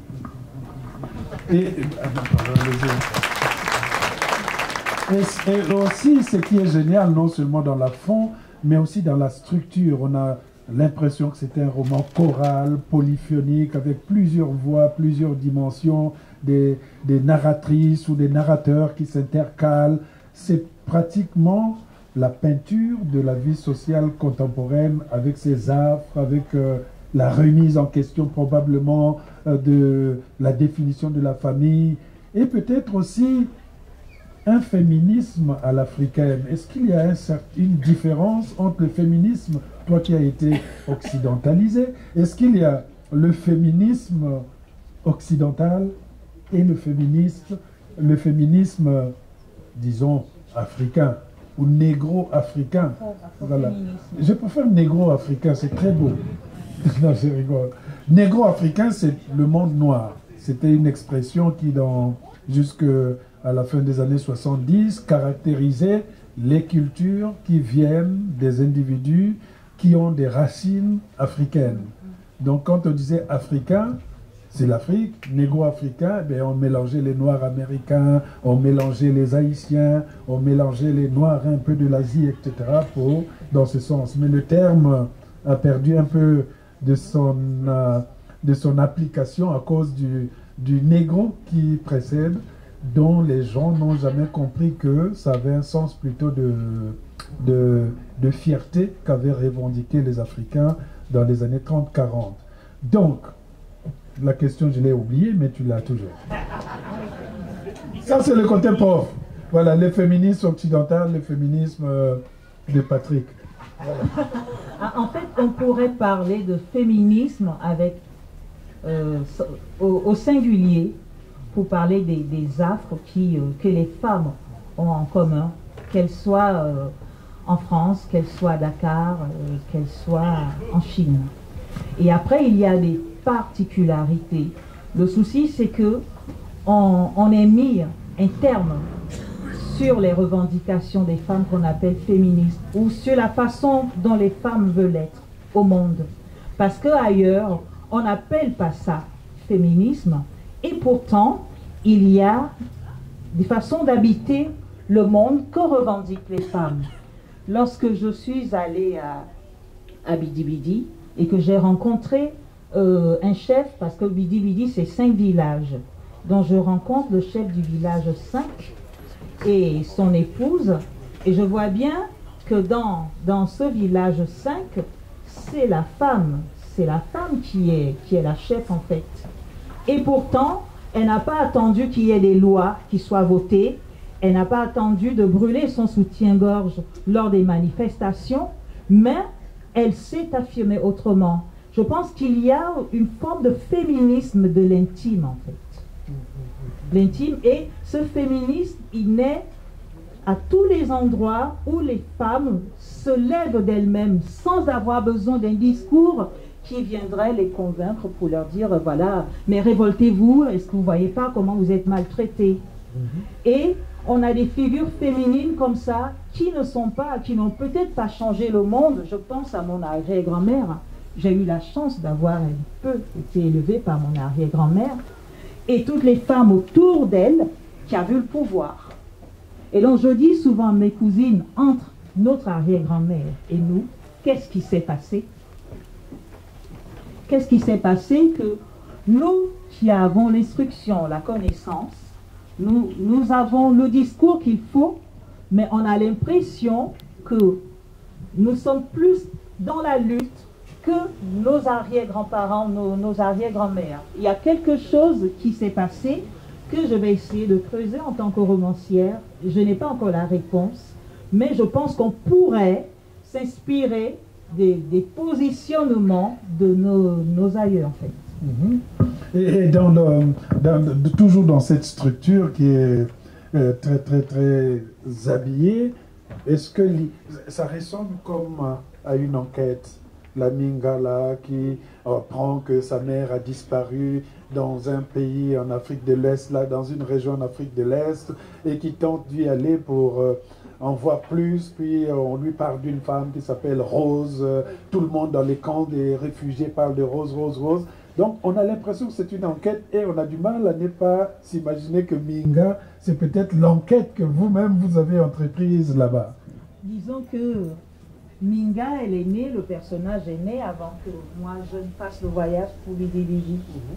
Et aussi, ce qui est génial, non seulement dans la fond, mais aussi dans la structure. On a l'impression que c'est un roman choral, polyphonique, avec plusieurs voix, plusieurs dimensions, des narratrices ou des narrateurs qui s'intercalent. C'est pratiquement la peinture de la vie sociale contemporaine, avec ses affres, avec la remise en question probablement de la définition de la famille, et peut-être aussi un féminisme à l'africaine. Est-ce qu'il y a une différence entre le féminisme, toi qui as été occidentalisé, est-ce qu'il y a le féminisme occidental et le féminisme, disons, africain ou négro-africain? Voilà. Je préfère négro-africain, c'est très beau. Non, je rigole. Négro-africain, c'est le monde noir. C'était une expression qui, jusqu'à la fin des années 70, caractérisait les cultures qui viennent des individus qui ont des racines africaines. Donc quand on disait africain, c'est l'Afrique. Négro-africain, ben, on mélangeait les Noirs américains, on mélangeait les Haïtiens, on mélangeait les Noirs un peu de l'Asie, etc. dans ce sens. Mais le terme a perdu un peu de son application à cause du négro qui précède, dont les gens n'ont jamais compris que ça avait un sens plutôt de fierté qu'avaient revendiqué les Africains dans les années 30-40. Donc, la question, je l'ai oubliée, mais tu l'as toujours. Ça, c'est le côté prof. Voilà, le féminisme occidental, le féminisme de Patrick. Voilà. En fait, on pourrait parler de féminisme avec, au singulier, pour parler des affres que les femmes ont en commun, qu'elles soient en France, qu'elles soient à Dakar, qu'elles soient en Chine. Et après, il y a des particularités. Le souci, c'est que on ait mis un terme sur les revendications des femmes qu'on appelle féministes, ou sur la façon dont les femmes veulent être au monde. Parce qu'ailleurs, on n'appelle pas ça féminisme, et pourtant, il y a des façons d'habiter le monde que revendiquent les femmes. Lorsque je suis allée à Bidi Bidi et que j'ai rencontré un chef, parce que Bidi Bidi c'est 5 villages, donc je rencontre le chef du village 5 et son épouse, et je vois bien que dans ce village 5, c'est la femme qui est la chef en fait. Et pourtant, elle n'a pas attendu qu'il y ait des lois qui soient votées, elle n'a pas attendu de brûler son soutien-gorge lors des manifestations, mais elle s'est affirmée autrement. Je pense qu'il y a une forme de féminisme de l'intime en fait. L'intime, et ce féminisme, il naît à tous les endroits où les femmes se lèvent d'elles-mêmes sans avoir besoin d'un discours qui viendrait les convaincre pour leur dire, voilà, mais révoltez-vous, est-ce que vous ne voyez pas comment vous êtes maltraités? Et on a des figures féminines comme ça qui n'ont peut-être pas changé le monde. Je pense à mon arrière-grand-mère J'ai eu la chance d'avoir un peu été élevée par mon arrière-grand-mère et toutes les femmes autour d'elle qui avaient le pouvoir. Et donc je dis souvent à mes cousines, entre notre arrière-grand-mère et nous, qu'est-ce qui s'est passé? Qu'est-ce qui s'est passé que nous qui avons l'instruction, la connaissance, nous avons le discours qu'il faut, mais on a l'impression que nous sommes plus dans la lutte que nos arrière-grands-parents, nos arrière-grand-mères. Il y a quelque chose qui s'est passé que je vais essayer de creuser en tant que romancière. Je n'ai pas encore la réponse, mais je pense qu'on pourrait s'inspirer des positionnements de nos aïeux, en fait. Et toujours dans cette structure qui est très, très, très habillée, est-ce que ça ressemble comme à une enquête? La Mingala qui apprend que sa mère a disparu dans un pays en Afrique de l'Est, là, dans une région en Afrique de l'Est, et qui tente d'y aller pour en voir plus, puis on lui parle d'une femme qui s'appelle Rose, tout le monde dans les camps des réfugiés parle de Rose, Rose, Rose. Donc on a l'impression que c'est une enquête et on a du mal à ne pas s'imaginer que Minga, c'est peut-être l'enquête que vous-même vous avez entreprise là-bas. Disons que Minga, elle est née, le personnage est né avant que moi je ne fasse le voyage pour Bidi Bidi.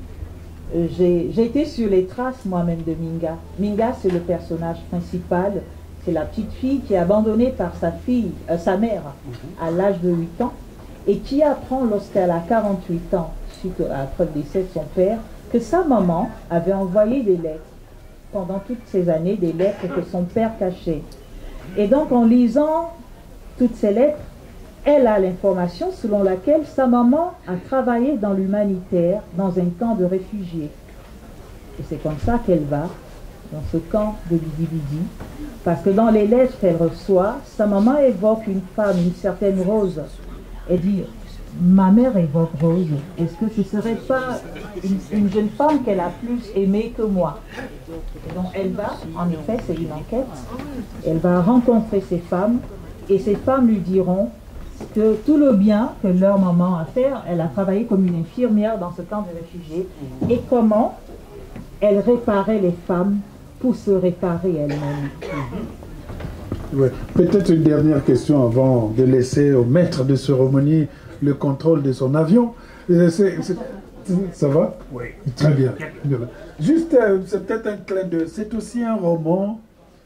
J'ai été sur les traces moi-même de Minga. Minga, c'est le personnage principal, c'est la petite fille qui est abandonnée par sa mère à l'âge de 8 ans et qui apprend lorsqu'elle a 48 ans, suite à le décès de son père, que sa maman avait envoyé des lettres pendant toutes ces années, des lettres que son père cachait. Et donc en lisant toutes ces lettres, elle a l'information selon laquelle sa maman a travaillé dans l'humanitaire, dans un camp de réfugiés. Et c'est comme ça qu'elle va dans ce camp de Bidi Bidi, parce que dans les lettres qu'elle reçoit, sa maman évoque une femme, une certaine Rose. Elle dit, ma mère évoque Rose, est-ce que ce ne serait pas une jeune femme qu'elle a plus aimée que moi? Et donc elle va, en effet, c'est une enquête, elle va rencontrer ces femmes, et ces femmes lui diront que tout le bien que leur maman a fait, elle a travaillé comme une infirmière dans ce camp de réfugiés, et comment elle réparait les femmes pour se réparer elle-même. Ouais. Peut-être une dernière question avant de laisser au maître de cérémonie le contrôle de son avion. Ça va? Oui. Très bien. Juste, c'est peut-être un clin d'œil. C'est aussi un roman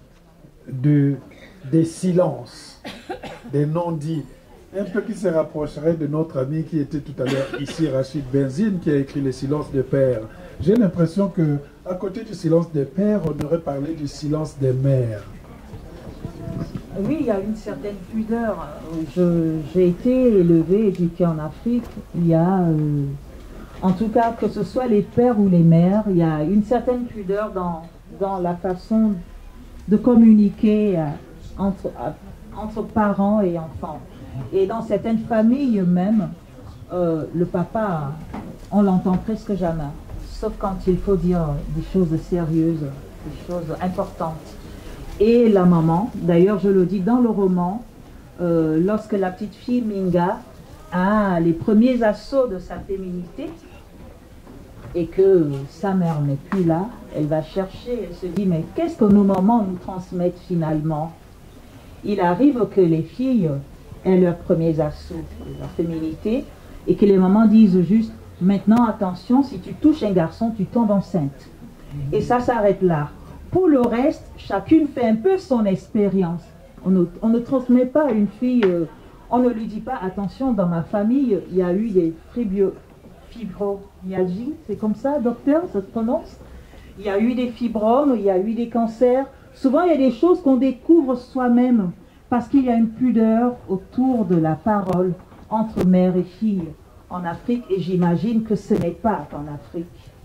des silences, des non-dits. Un peu qui se rapprocherait de notre ami qui était tout à l'heure ici, Rachid Benzine, qui a écrit Les silences des pères. J'ai l'impression que à côté du silence des pères, on aurait parlé du silence des mères. Oui, il y a une certaine pudeur. J'ai été élevée, éduquée en Afrique. Il y a, en tout cas, que ce soit les pères ou les mères, il y a une certaine pudeur dans la façon de communiquer entre parents et enfants. Et dans certaines familles même, le papa, on l'entend presque jamais. Sauf quand il faut dire des choses sérieuses, des choses importantes. Et la maman, d'ailleurs je le dis dans le roman, lorsque la petite fille Minga a les premiers assauts de sa féminité et que sa mère n'est plus là, elle va chercher, elle se dit mais qu'est-ce que nos mamans nous transmettent finalement? Il arrive que les filles aient leurs premiers assauts de leur féminité et que les mamans disent juste maintenant attention, si tu touches un garçon, tu tombes enceinte. Et ça s'arrête là. Pour le reste, chacune fait un peu son expérience. On ne transmet pas à une fille, on ne lui dit pas, attention, dans ma famille, il y a eu des fibromyalgies, c'est comme ça, docteur, ça se prononce? Il y a eu des fibromes, il y a eu des cancers. Souvent, il y a des choses qu'on découvre soi-même, parce qu'il y a une pudeur autour de la parole entre mère et fille en Afrique, et j'imagine que ce n'est pas en Afrique.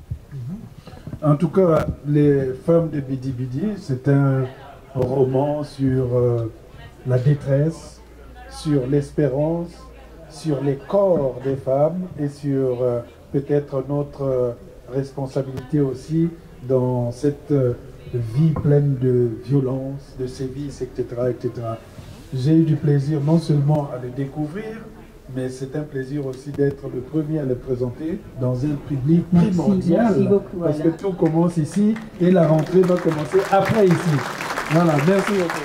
En tout cas, Les femmes de Bidi Bidi, c'est un roman sur la détresse, sur l'espérance, sur les corps des femmes et sur peut-être notre responsabilité aussi dans cette vie pleine de violence, de sévices, etc., etc. J'ai eu du plaisir non seulement à le découvrir, mais c'est un plaisir aussi d'être le premier à le présenter dans un public Merci primordial. beaucoup, Parce voilà. que tout commence ici et la rentrée va commencer après ici. Voilà, merci beaucoup.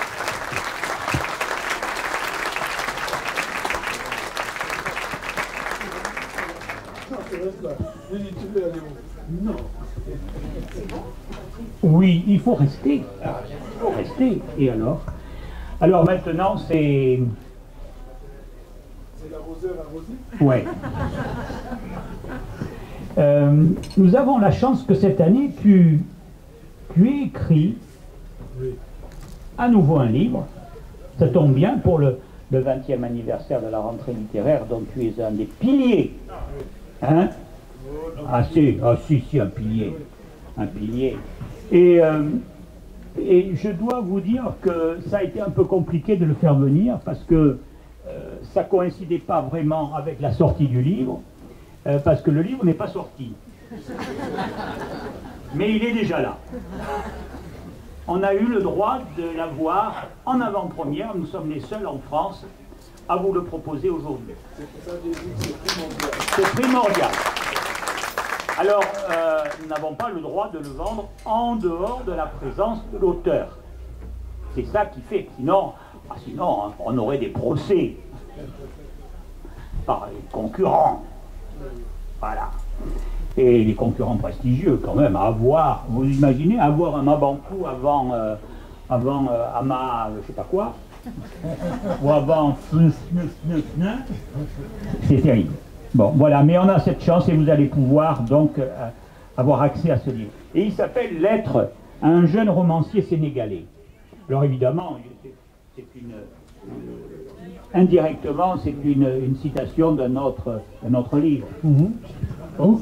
Non. Oui, il faut rester. Il faut rester. Et alors? Alors maintenant, c'est... C'est l'arroseur arrosé? Ouais. Nous avons la chance que cette année, tu aies écrit Oui. à nouveau un livre. Ça tombe bien pour le 20e anniversaire de la rentrée littéraire, dont tu es un des piliers. Hein? Ah si, un pilier. Un pilier. Et je dois vous dire que ça a été un peu compliqué de le faire venir parce que ça coïncidait pas vraiment avec la sortie du livre, parce que le livre n'est pas sorti. Mais il est déjà là. On a eu le droit de l'avoir en avant-première. Nous sommes les seuls en France à vous le proposer aujourd'hui. C'est primordial. Alors, nous n'avons pas le droit de le vendre en dehors de la présence de l'auteur. C'est ça qui fait. Sinon, hein, on aurait des procès par les concurrents. Voilà. Et les concurrents prestigieux, quand même, à avoir. Vous imaginez avoir un Mabankou avant Ama, je sais pas quoi, ou avant. C'est terrible. Bon, voilà, mais on a cette chance et vous allez pouvoir donc avoir accès à ce livre. Et il s'appelle Lettre à un jeune romancier sénégalais. Alors évidemment, indirectement, c'est une citation d'un autre livre. Oh.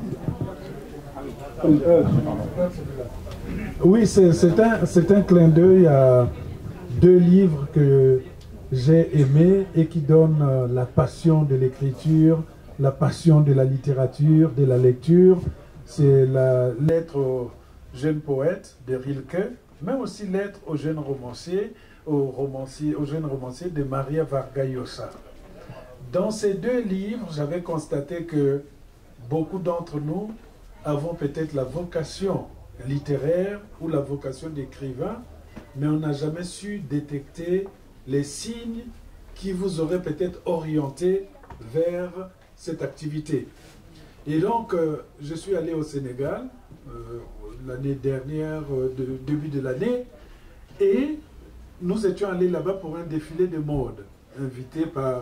Oui, c'est un clin d'œil à deux livres que j'ai aimés et qui donnent la passion de l'écriture, la passion de la littérature, de la lecture. C'est la lettre au jeune poète de Rilke, mais aussi lettre au jeune romancier, au jeune romancier de Maria Vargas Llosa. Dans ces deux livres, j'avais constaté que beaucoup d'entre nous avons peut-être la vocation littéraire ou la vocation d'écrivain, mais on n'a jamais su détecter les signes qui vous auraient peut-être orienté vers cette activité. Et donc, je suis allé au Sénégal l'année dernière, début de l'année, et nous étions allés là-bas pour un défilé de mode, invité par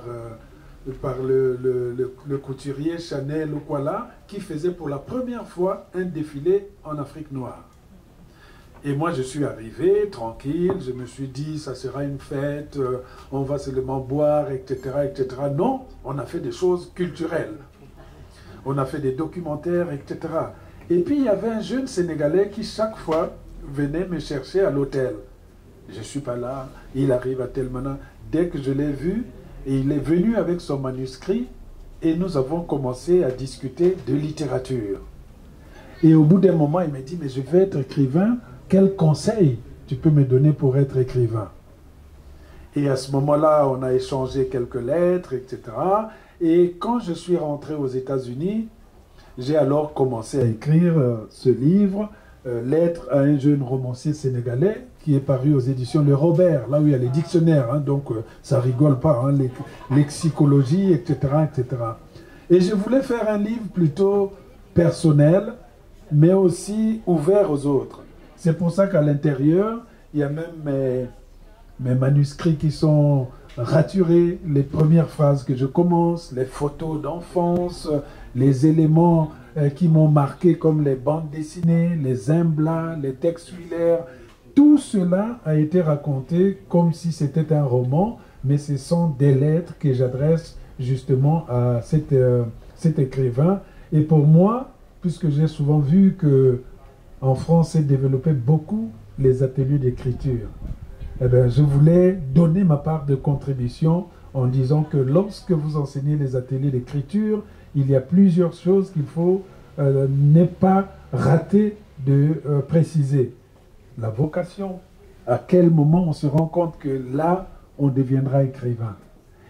le couturier Chanel Okwala, qui faisait pour la première fois un défilé en Afrique noire. Et moi, je suis arrivé tranquille, je me suis dit, ça sera une fête, on va seulement boire, etc., etc. Non, on a fait des choses culturelles. On a fait des documentaires, etc. Et puis, il y avait un jeune Sénégalais qui, chaque fois, venait me chercher à l'hôtel. Je ne suis pas là, il arrive à tel moment. Dès que je l'ai vu, et il est venu avec son manuscrit, et nous avons commencé à discuter de littérature. Et au bout d'un moment, il m'a dit, mais je vais être écrivain, quel conseil tu peux me donner pour être écrivain? Et à ce moment-là, on a échangé quelques lettres, etc. Et quand je suis rentré aux États-Unis, j'ai alors commencé à écrire ce livre, Lettre à un jeune romancier sénégalais, qui est paru aux éditions Le Robert, là où il y a les dictionnaires, hein, donc ça rigole pas, hein, lexicologie, etc., etc. Et je voulais faire un livre plutôt personnel, mais aussi ouvert aux autres. C'est pour ça qu'à l'intérieur, il y a même mes manuscrits qui sont raturés, les premières phrases que je commence, les photos d'enfance, les éléments qui m'ont marqué comme les bandes dessinées, les imblats, les textes filaires. Tout cela a été raconté comme si c'était un roman, mais ce sont des lettres que j'adresse justement à cet écrivain. Et pour moi, puisque j'ai souvent vu que en France s'est développé beaucoup les ateliers d'écriture, eh bien, je voulais donner ma part de contribution en disant que lorsque vous enseignez les ateliers d'écriture, il y a plusieurs choses qu'il faut ne pas rater de préciser. La vocation, à quel moment on se rend compte que là, on deviendra écrivain.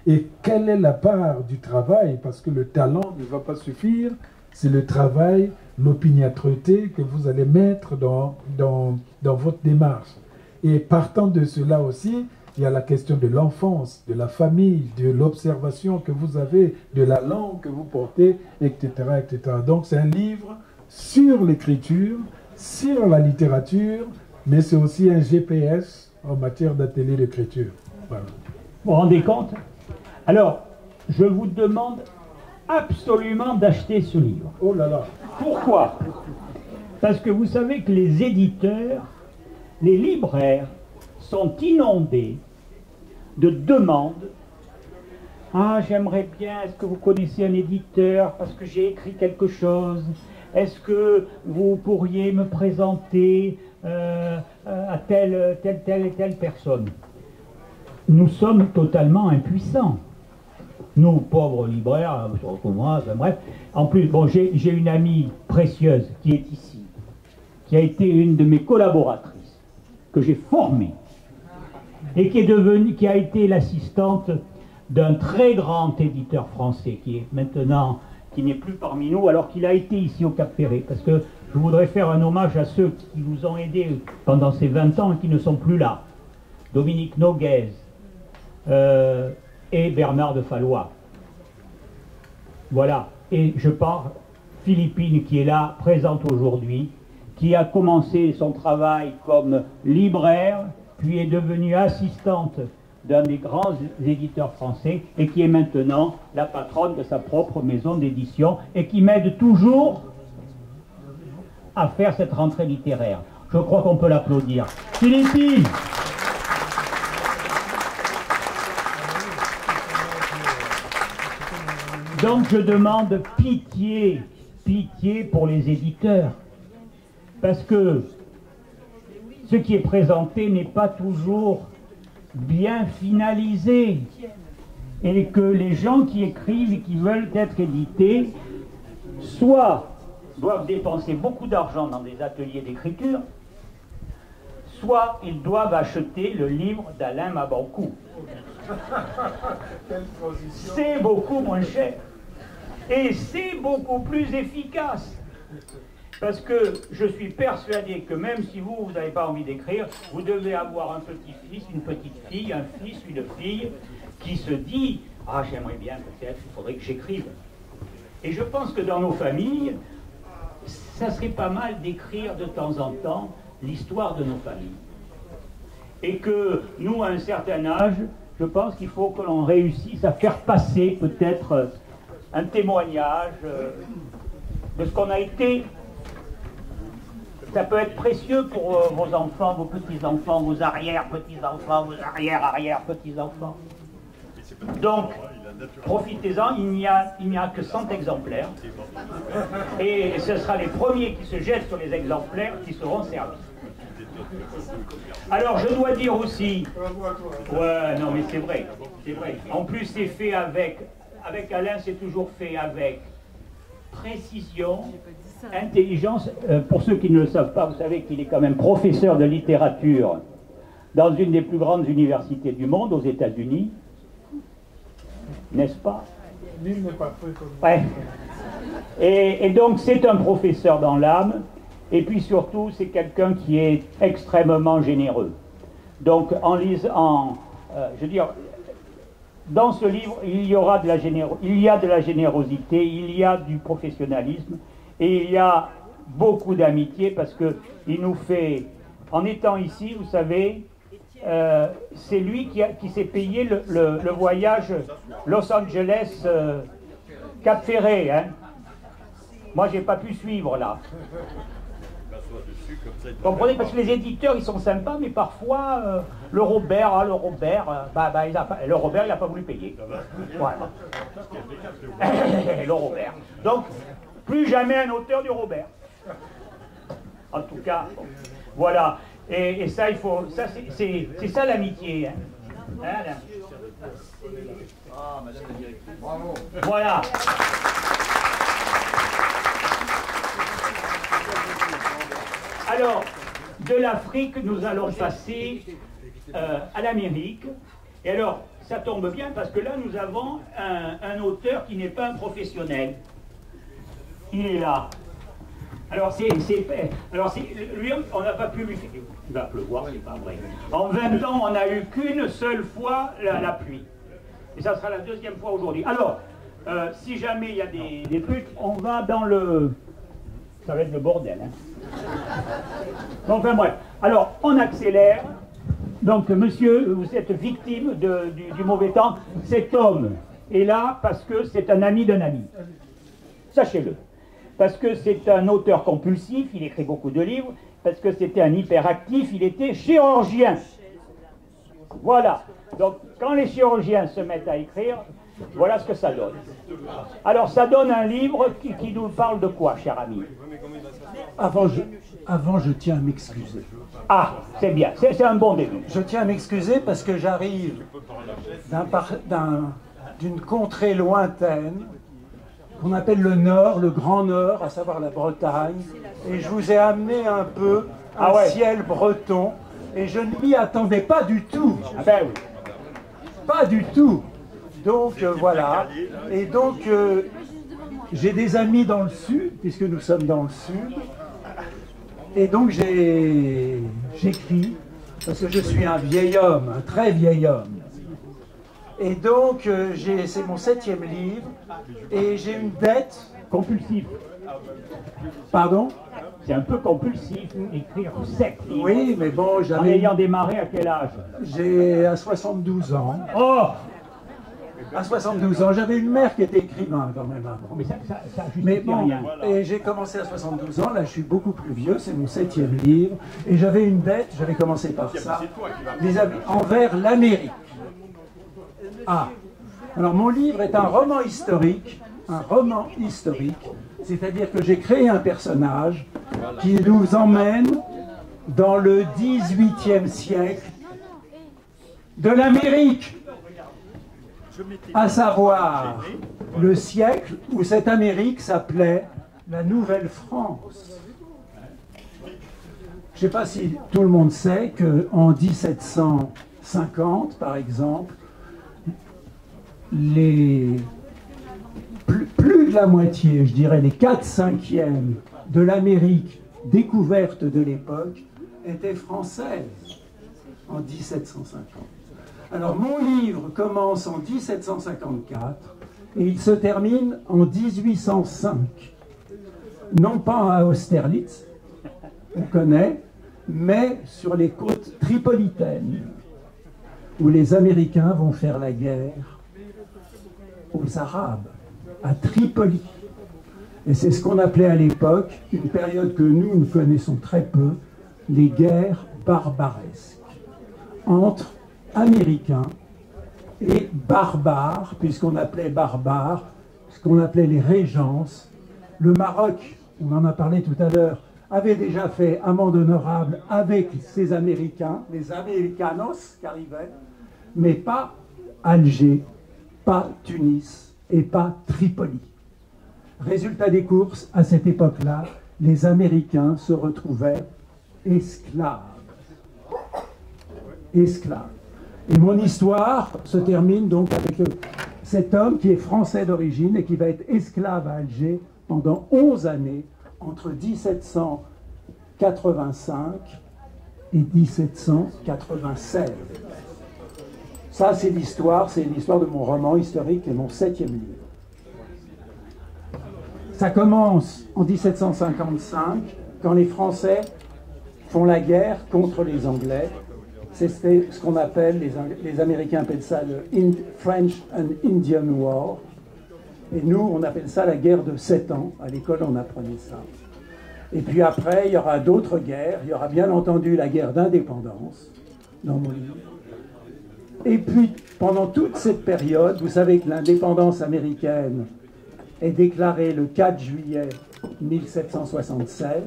Et quelle est la part du travail? Parce que le talent ne va pas suffire, c'est le travail, l'opiniâtreté que vous allez mettre dans votre démarche. Et partant de cela aussi, il y a la question de l'enfance, de la famille, de l'observation que vous avez, de la langue que vous portez, etc. etc. Donc c'est un livre sur l'écriture, sur la littérature, mais c'est aussi un GPS en matière d'atelier d'écriture. Voilà. Vous vous rendez compte? Alors, je vous demande absolument d'acheter ce livre. Oh là là! Pourquoi? Parce que vous savez que les éditeurs, les libraires sont inondés de demandes. Ah, j'aimerais bien, est-ce que vous connaissez un éditeur parce que j'ai écrit quelque chose? Est-ce que vous pourriez me présenter à telle personne? Nous sommes totalement impuissants. Nous, pauvres libraires, moi, bref. En plus, bon, j'ai une amie précieuse qui est ici, qui a été une de mes collaboratrices, que j'ai formée, et qui a été l'assistante d'un très grand éditeur français, qui n'est plus parmi nous, alors qu'il a été ici au Cap-Ferret, parce que je voudrais faire un hommage à ceux qui nous ont aidés pendant ces 20 ans et qui ne sont plus là. Dominique Noguez et Bernard de Fallois. Voilà. Et je parle Philippine qui est là, présente aujourd'hui, qui a commencé son travail comme libraire, puis est devenue assistante d'un des grands éditeurs français et qui est maintenant la patronne de sa propre maison d'édition et qui m'aide toujours à faire cette rentrée littéraire. Je crois qu'on peut l'applaudir. Philippine! Donc je demande pitié, pitié pour les éditeurs, parce que ce qui est présenté n'est pas toujours bien finalisé, et que les gens qui écrivent et qui veulent être édités, soit doivent dépenser beaucoup d'argent dans des ateliers d'écriture, soit ils doivent acheter le livre d'Alain Mabancou. C'est beaucoup moins cher et c'est beaucoup plus efficace, parce que je suis persuadé que même si vous n'avez pas envie d'écrire, vous devez avoir un petit-fils, une petite fille, un fils, une fille qui se dit « Ah, j'aimerais bien peut-être, il faudrait que j'écrive ». Et je pense que dans nos familles, ça serait pas mal d'écrire de temps en temps l'histoire de nos familles. Et que nous, à un certain âge, je pense qu'il faut que l'on réussisse à faire passer peut-être un témoignage de ce qu'on a été. Ça peut être précieux pour vos enfants, vos petits-enfants, vos arrière-petits-enfants, vos arrière-arrière-petits-enfants. Donc, profitez-en, il n'y a que 100 exemplaires. Et ce sera les premiers qui se jettent sur les exemplaires qui seront servis. Alors je dois dire aussi, ouais, non mais c'est vrai, en plus c'est fait avec Alain, c'est toujours fait avec précision, intelligence. Pour ceux qui ne le savent pas, vous savez qu'il est quand même professeur de littérature dans une des plus grandes universités du monde, aux États-Unis, n'est-ce pas? Ouais. Et donc c'est un professeur dans l'âme. Et puis surtout, c'est quelqu'un qui est extrêmement généreux. Donc, je veux dire, dans ce livre, il y a de la générosité, il y a du professionnalisme, et il y a beaucoup d'amitié, parce que il nous fait, en étant ici, vous savez, c'est lui qui s'est payé le voyage Los Angeles Cap Ferret. Hein. Moi, j'ai pas pu suivre là. Vous comprenez, parce que les éditeurs ils sont sympas, mais parfois le Robert, il n'a pas voulu payer. Voilà. Le Robert. Donc, plus jamais un auteur du Robert. En tout cas, bon, voilà. Et ça, il faut. Ça, c'est ça l'amitié. Hein. Hein, madame la directrice. Bravo. Voilà. Alors, de l'Afrique, nous allons passer à l'Amérique. Et alors, ça tombe bien parce que là, nous avons un auteur qui n'est pas un professionnel. Il est là. Alors, lui, on n'a pas pu lui faire... Il va pleuvoir, c'est pas vrai. En 20 ans, on n'a eu qu'une seule fois la pluie. Et ça sera la deuxième fois aujourd'hui. Alors, si jamais il y a des trucs, on va dans le... Ça va être le bordel, hein. Bon, enfin bref. Alors, on accélère. Donc, monsieur, vous êtes victime du mauvais temps. Cet homme est là parce que c'est un ami d'un ami. Sachez-le. Parce que c'est un auteur compulsif, il écrit beaucoup de livres. Parce que c'était un hyperactif, il était chirurgien. Voilà. Donc, quand les chirurgiens se mettent à écrire, voilà ce que ça donne. Alors, ça donne un livre qui nous parle de quoi, cher ami? Avant, je tiens à m'excuser. Ah, c'est bien, c'est un bon début. Je tiens à m'excuser parce que j'arrive d'une contrée lointaine qu'on appelle le Nord, le Grand Nord, à savoir la Bretagne, et je vous ai amené un peu un ciel breton, et je ne m'y attendais pas du tout. Ah ben oui. Pas du tout. Donc voilà, et donc j'ai des amis dans le sud, puisque nous sommes dans le sud, et donc j'écris, parce que je suis un vieil homme, un très vieil homme. Et donc c'est mon 7e livre, et j'ai une dette... Compulsif. Pardon? C'est un peu compulsif, écrire 7 livres. Oui, mais bon, En ayant démarré à quel âge? J'ai à 72 ans. Oh! À 72 ans, j'avais une mère qui était écrivain quand même avant. Mais ça Mais justifie bon, rien. et j'ai commencé à 72 ans, là je suis beaucoup plus vieux, c'est mon 7e livre, et j'avais une dette, j'avais commencé par ça, envers l'Amérique. Ah, alors mon livre est un roman historique, c'est-à-dire que j'ai créé un personnage qui nous emmène dans le 18e siècle de l'Amérique. À savoir le siècle où cette Amérique s'appelait la Nouvelle-France. Je ne sais pas si tout le monde sait qu'en 1750, par exemple, plus de la moitié, je dirais les 4/5e de l'Amérique découverte de l'époque étaient françaises en 1750. Alors mon livre commence en 1754 et il se termine en 1805. Non pas à Austerlitz, on connaît, mais sur les côtes tripolitaines, où les Américains vont faire la guerre aux Arabes, à Tripoli. Et c'est ce qu'on appelait à l'époque, une période que nous connaissons très peu, les guerres barbaresques, entre Américains et barbares, puisqu'on appelait barbares, ce qu'on appelait les régences. Le Maroc, on en a parlé tout à l'heure, avait déjà fait amende honorable avec ses Américains, les Americanos qui arrivaient, mais pas Alger, pas Tunis et pas Tripoli. Résultat des courses, à cette époque-là, les Américains se retrouvaient esclaves. Esclaves. Et mon histoire se termine donc avec cet homme qui est français d'origine et qui va être esclave à Alger pendant 11 années, entre 1785 et 1796. Ça, c'est l'histoire de mon roman historique et mon 7e livre. Ça commence en 1755, quand les Français font la guerre contre les Anglais. C'est ce qu'on appelle, les Américains appellent ça le French and Indian War. Et nous, on appelle ça la guerre de 7 ans. À l'école, on apprenait ça. Et puis après, il y aura d'autres guerres. Il y aura bien entendu la guerre d'indépendance, dans mon livre. Et puis, pendant toute cette période, vous savez que l'indépendance américaine est déclarée le 4 juillet 1776.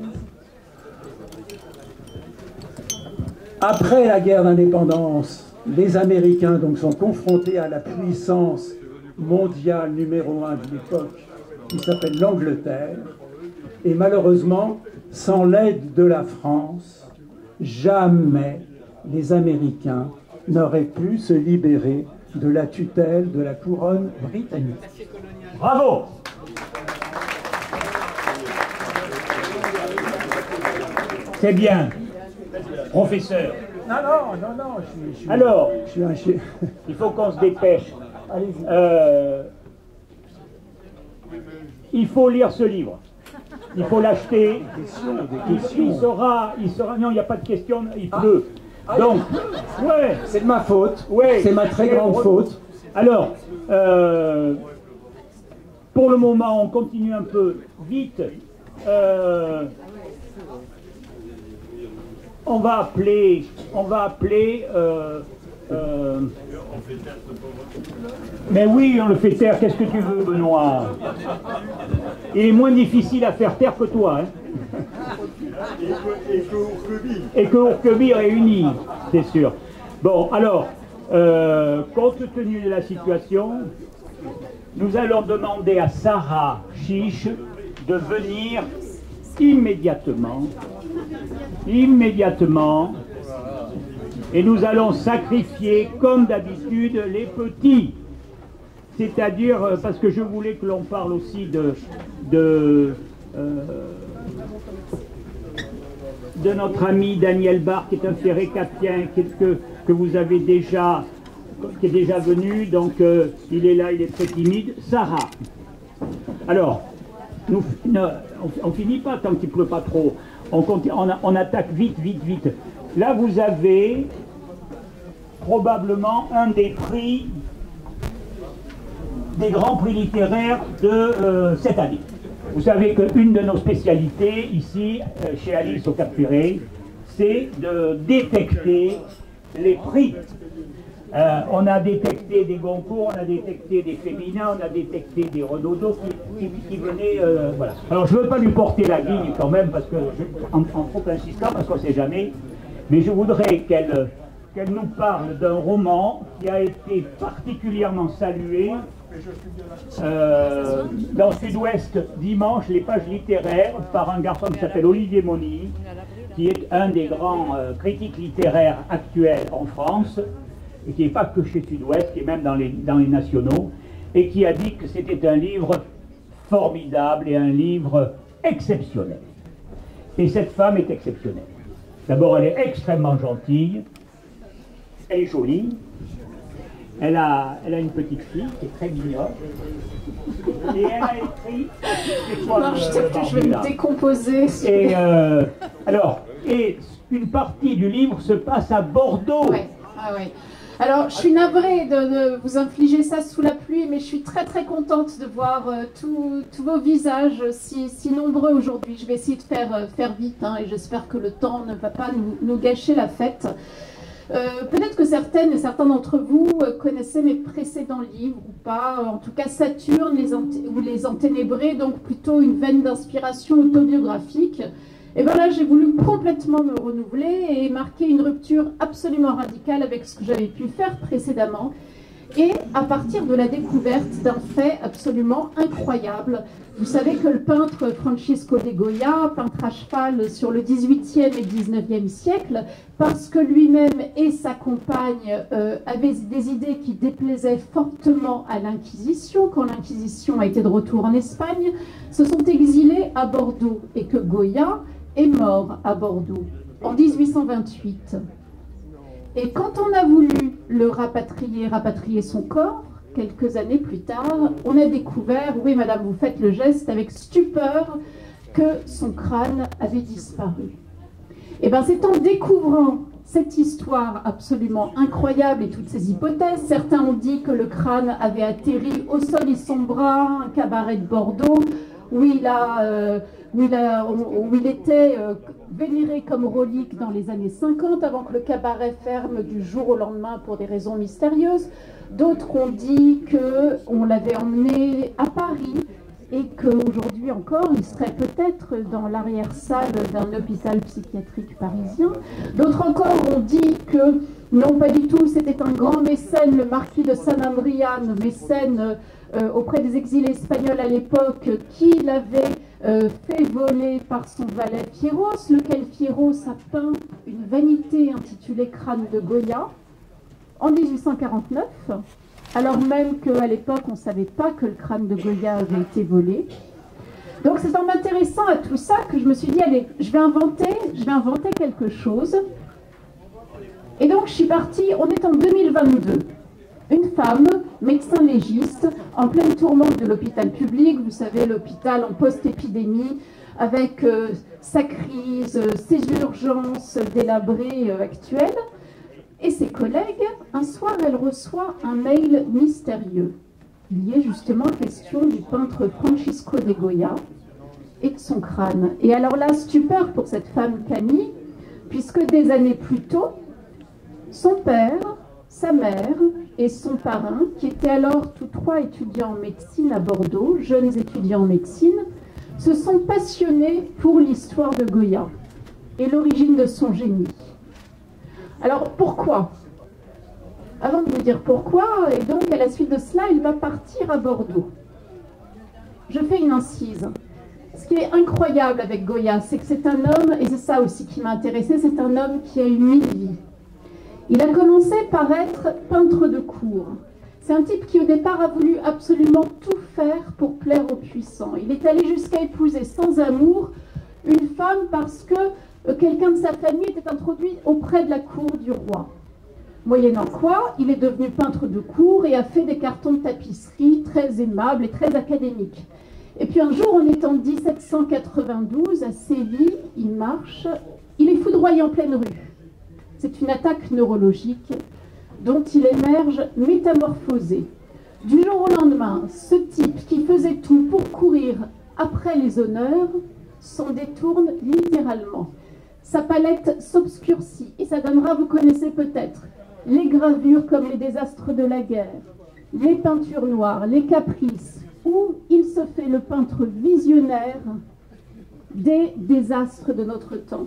Après la guerre d'indépendance, les Américains donc sont confrontés à la puissance mondiale numéro 1 de l'époque, qui s'appelle l'Angleterre. Et malheureusement, sans l'aide de la France, jamais les Américains n'auraient pu se libérer de la tutelle de la couronne britannique. Bravo! C'est bien, professeur. Non, je suis Alors, un chien. il faut qu'on se dépêche. Il faut lire ce livre. Il faut l'acheter. Il sera. Non, il n'y a pas de question. Il pleut. Donc, ouais. C'est de ma faute. Ouais. C'est ma très grande faute. Alors, pour le moment, on continue un peu vite. On va appeler. Mais oui, on le fait taire. Qu'est-ce que tu veux, Benoît? Il est moins difficile à faire taire que toi. Hein. Et que Ourkeby réuni, c'est sûr. Bon, alors, compte tenu de la situation, nous allons demander à Sarah Chiche de venir immédiatement, et nous allons sacrifier, comme d'habitude, les petits. C'est-à-dire, parce que je voulais que l'on parle aussi de notre ami Daniel Barr, qui est un ferré-capien, que vous avez déjà, qui est déjà venu, donc il est là, il est très timide. Sarah. Alors, on finit pas tant qu'il pleut pas trop. On attaque vite. Là, vous avez probablement un des prix, des grands prix littéraires de cette année. Vous savez qu'une de nos spécialités ici, chez Alice au Cap-Ferré, c'est de détecter les prix. On a détecté des Goncourt, on a détecté des Féminins, on a détecté des Renaudot qui venaient. Voilà. Alors je ne veux pas lui porter la ligne quand même, parce que en trop insistant, parce qu'on ne sait jamais, mais je voudrais qu'elle nous parle d'un roman qui a été particulièrement salué dans Sud-Ouest dimanche, les pages littéraires, par un garçon qui s'appelle Olivier Moni, qui est un des grands critiques littéraires actuels en France, et qui n'est pas que chez Sud-Ouest, qui est même dans les nationaux, et qui a dit que c'était un livre formidable et un livre exceptionnel. Et cette femme est exceptionnelle. D'abord, elle est extrêmement gentille, elle est jolie, elle a une petite fille qui est très mignonne, et elle a écrit... Alors, je vais me décomposer. Et, et une partie du livre se passe à Bordeaux. Ouais. Ah ouais. Alors, je suis navrée de vous infliger ça sous la pluie, mais je suis très contente de voir tous vos visages si nombreux aujourd'hui. Je vais essayer de faire vite, hein, et j'espère que le temps ne va pas nous gâcher la fête. Peut-être que certaines et certains d'entre vous connaissaient mes précédents livres ou pas, en tout cas Saturne ou Les Enténébrés, donc plutôt une veine d'inspiration autobiographique. Et bien là, j'ai voulu complètement me renouveler et marquer une rupture absolument radicale avec ce que j'avais pu faire précédemment. Et à partir de la découverte d'un fait absolument incroyable. Vous savez que le peintre Francisco de Goya, peintre à cheval sur le XVIIIe et XIXe siècle, parce que lui-même et sa compagne avaient des idées qui déplaisaient fortement à l'Inquisition, quand l'Inquisition a été de retour en Espagne, se sont exilés à Bordeaux et que Goya est mort à Bordeaux en 1828. Et quand on a voulu le rapatrier son corps, quelques années plus tard, on a découvert, oui madame, vous faites le geste avec stupeur, que son crâne avait disparu. Et bien c'est en découvrant cette histoire absolument incroyable et toutes ces hypothèses, certains ont dit que le crâne avait atterri au sol et Sombra, un cabaret de Bordeaux, où il était vénéré comme relique dans les années 50, avant que le cabaret ferme du jour au lendemain pour des raisons mystérieuses. D'autres ont dit qu'on l'avait emmené à Paris et qu'aujourd'hui encore, il serait peut-être dans l'arrière-salle d'un hôpital psychiatrique parisien. D'autres encore ont dit que non, pas du tout, c'était un grand mécène, le marquis de San-Ambrian, mécène auprès des exilés espagnols à l'époque, qui l'avait fait voler par son valet Fieros, lequel Fieros a peint une vanité intitulée Crâne de Goya. en 1849, alors même qu'à l'époque, on ne savait pas que le crâne de Goya avait été volé. Donc c'est en m'intéressant à tout ça que je me suis dit, allez, je vais inventer quelque chose. Et donc je suis partie, on est en 2022. Une femme, médecin légiste, en pleine tourmente de l'hôpital public, vous savez, l'hôpital en post-épidémie, avec sa crise, ses urgences délabrées actuelles. Et ses collègues, un soir, elle reçoit un mail mystérieux. Il y est justement question du peintre Francisco de Goya et de son crâne. Et alors là, stupeur pour cette femme Camille, puisque des années plus tôt, son père, sa mère et son parrain, qui étaient alors tous trois étudiants en médecine à Bordeaux, jeunes étudiants en médecine, se sont passionnés pour l'histoire de Goya et l'origine de son génie. Alors pourquoi? Avant de vous dire pourquoi, et donc à la suite de cela, il va partir à Bordeaux. Je fais une incise. Ce qui est incroyable avec Goya, c'est que c'est un homme, et c'est ça aussi qui m'a intéressée, c'est un homme qui a eu 1000 vies. Il a commencé par être peintre de cour. C'est un type qui au départ a voulu absolument tout faire pour plaire aux puissants. Il est allé jusqu'à épouser sans amour une femme parce que quelqu'un de sa famille était introduit auprès de la cour du roi. Moyennant quoi, il est devenu peintre de cour et a fait des cartons de tapisserie très aimables et très académiques. Et puis un jour, on est en 1792, à Séville, il marche, il est foudroyé en pleine rue. C'est une attaque neurologique dont il émerge métamorphosé. Du jour au lendemain, ce type qui faisait tout pour courir après les honneurs s'en détourne littéralement. Sa palette s'obscurcit et ça donnera, vous connaissez peut-être, les gravures comme les désastres de la guerre, les peintures noires, les caprices, où il se fait le peintre visionnaire des désastres de notre temps.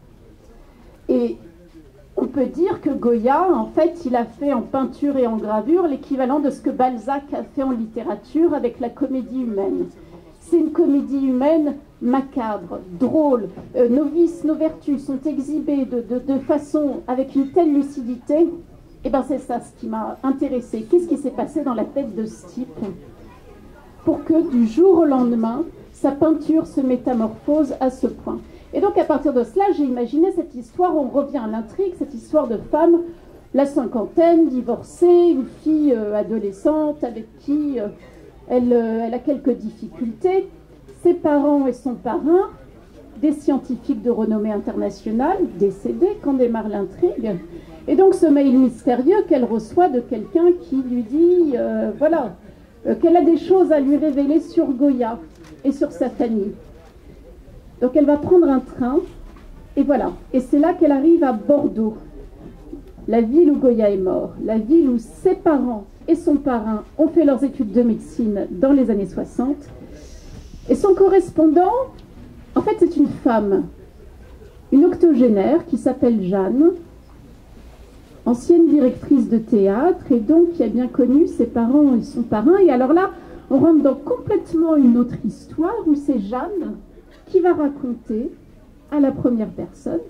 Et on peut dire que Goya, en fait, il a fait en peinture et en gravure l'équivalent de ce que Balzac a fait en littérature avec la comédie humaine. C'est une comédie humaine macabre, drôle. Nos vices, nos vertus sont exhibées de façon avec une telle lucidité. Et bien c'est ça ce qui m'a intéressée. Qu'est-ce qui s'est passé dans la tête de ce type pour que du jour au lendemain, sa peinture se métamorphose à ce point? Et donc à partir de cela, j'ai imaginé cette histoire, on revient à l'intrigue, cette histoire de femme, la cinquantaine, divorcée, une fille adolescente avec qui elle a quelques difficultés, ses parents et son parrain, des scientifiques de renommée internationale, décédés quand démarre l'intrigue. Et donc ce mail mystérieux qu'elle reçoit de quelqu'un qui lui dit, voilà, qu'elle a des choses à lui révéler sur Goya et sur sa famille. Donc elle va prendre un train, et voilà. Et c'est là qu'elle arrive à Bordeaux, la ville où Goya est mort, la ville où ses parents et son parrain ont fait leurs études de médecine dans les années 60. Et son correspondant, en fait c'est une femme, une octogénaire qui s'appelle Jeanne, ancienne directrice de théâtre, et donc qui a bien connu ses parents et son parrain. Et alors là, on rentre dans complètement une autre histoire où c'est Jeanne qui va raconter à la première personne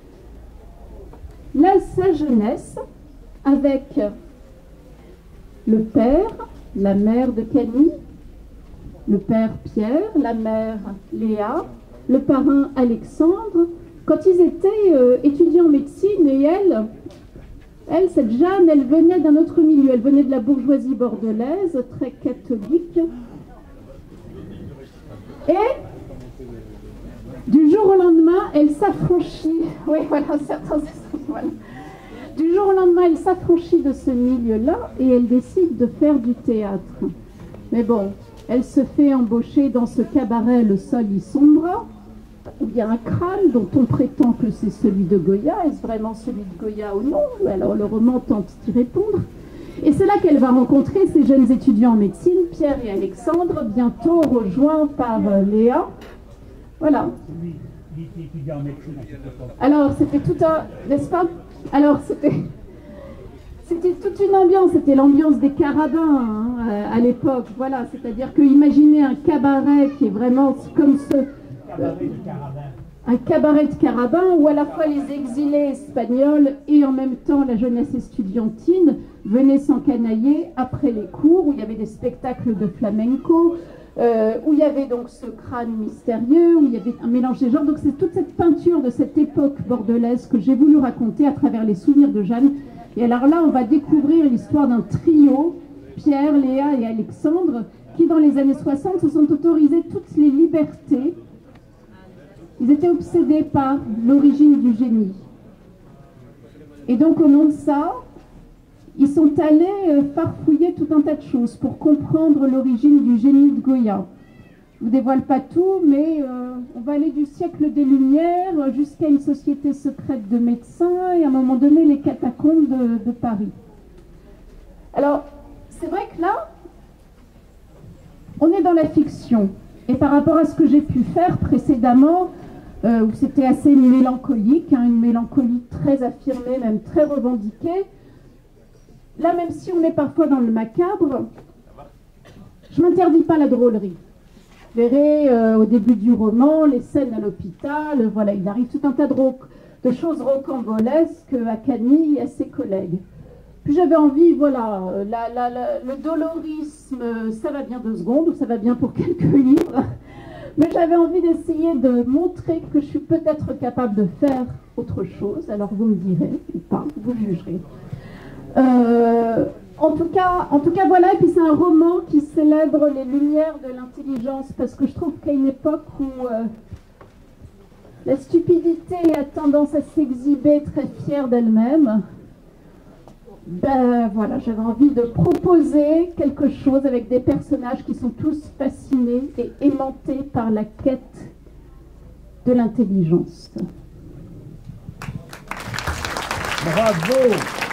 sa jeunesse avec le père, la mère de Camille, le père Pierre, la mère Léa, le parrain Alexandre, quand ils étaient étudiants en médecine. Et elle, cette Jeanne, elle venait d'un autre milieu, elle venait de la bourgeoisie bordelaise, très catholique. Et du jour au lendemain, elle s'affranchit. Oui, voilà, certains. Voilà. Du jour au lendemain, elle s'affranchit de ce milieu-là et elle décide de faire du théâtre. Mais bon, elle se fait embaucher dans ce cabaret Le Sol y sombre, où il y a un crâne dont on prétend que c'est celui de Goya. Est-ce vraiment celui de Goya ou non? Alors le roman tente d'y répondre. Et c'est là qu'elle va rencontrer ces jeunes étudiants en médecine, Pierre et Alexandre, bientôt rejoints par Léa. Voilà. Alors c'était tout un, n'est-ce pas? Alors c'était toute une ambiance, c'était l'ambiance des carabins à l'époque. Voilà, c'est-à-dire que imaginez un cabaret qui est vraiment comme ce. un cabaret de carabin où à la fois les exilés espagnols et en même temps la jeunesse estudiantine venaient s'encanailler après les cours, où il y avait des spectacles de flamenco, où il y avait donc ce crâne mystérieux, où il y avait un mélange des genres. Donc c'est toute cette peinture de cette époque bordelaise que j'ai voulu raconter à travers les souvenirs de Jeanne. Et alors là, on va découvrir l'histoire d'un trio, Pierre, Léa et Alexandre, qui dans les années 60 se sont autorisés toutes les libertés. Ils étaient obsédés par l'origine du génie. Et donc au nom de ça, ils sont allés farfouiller tout un tas de choses pour comprendre l'origine du génie de Goya. Je ne vous dévoile pas tout, mais on va aller du siècle des Lumières jusqu'à une société secrète de médecins et à un moment donné les catacombes de Paris. Alors, c'est vrai que là, on est dans la fiction. Et par rapport à ce que j'ai pu faire précédemment, où c'était assez mélancolique, hein, une mélancolie très affirmée, même très revendiquée, là, même si on est parfois dans le macabre, je ne m'interdis pas la drôlerie. Vous verrez au début du roman, les scènes à l'hôpital, voilà, il arrive tout un tas de choses rocambolesques à Camille et à ses collègues. Puis j'avais envie, voilà, le dolorisme, ça va bien 2 secondes, ou ça va bien pour quelques livres, mais j'avais envie d'essayer de montrer que je suis peut-être capable de faire autre chose, alors vous me direz, ou pas, vous jugerez. En tout cas, voilà, et puis c'est un roman qui célèbre les lumières de l'intelligence, parce que je trouve qu'à une époque où la stupidité a tendance à s'exhiber très fière d'elle-même, ben voilà, j'avais envie de proposer quelque chose avec des personnages qui sont tous fascinés et aimantés par la quête de l'intelligence. Bravo!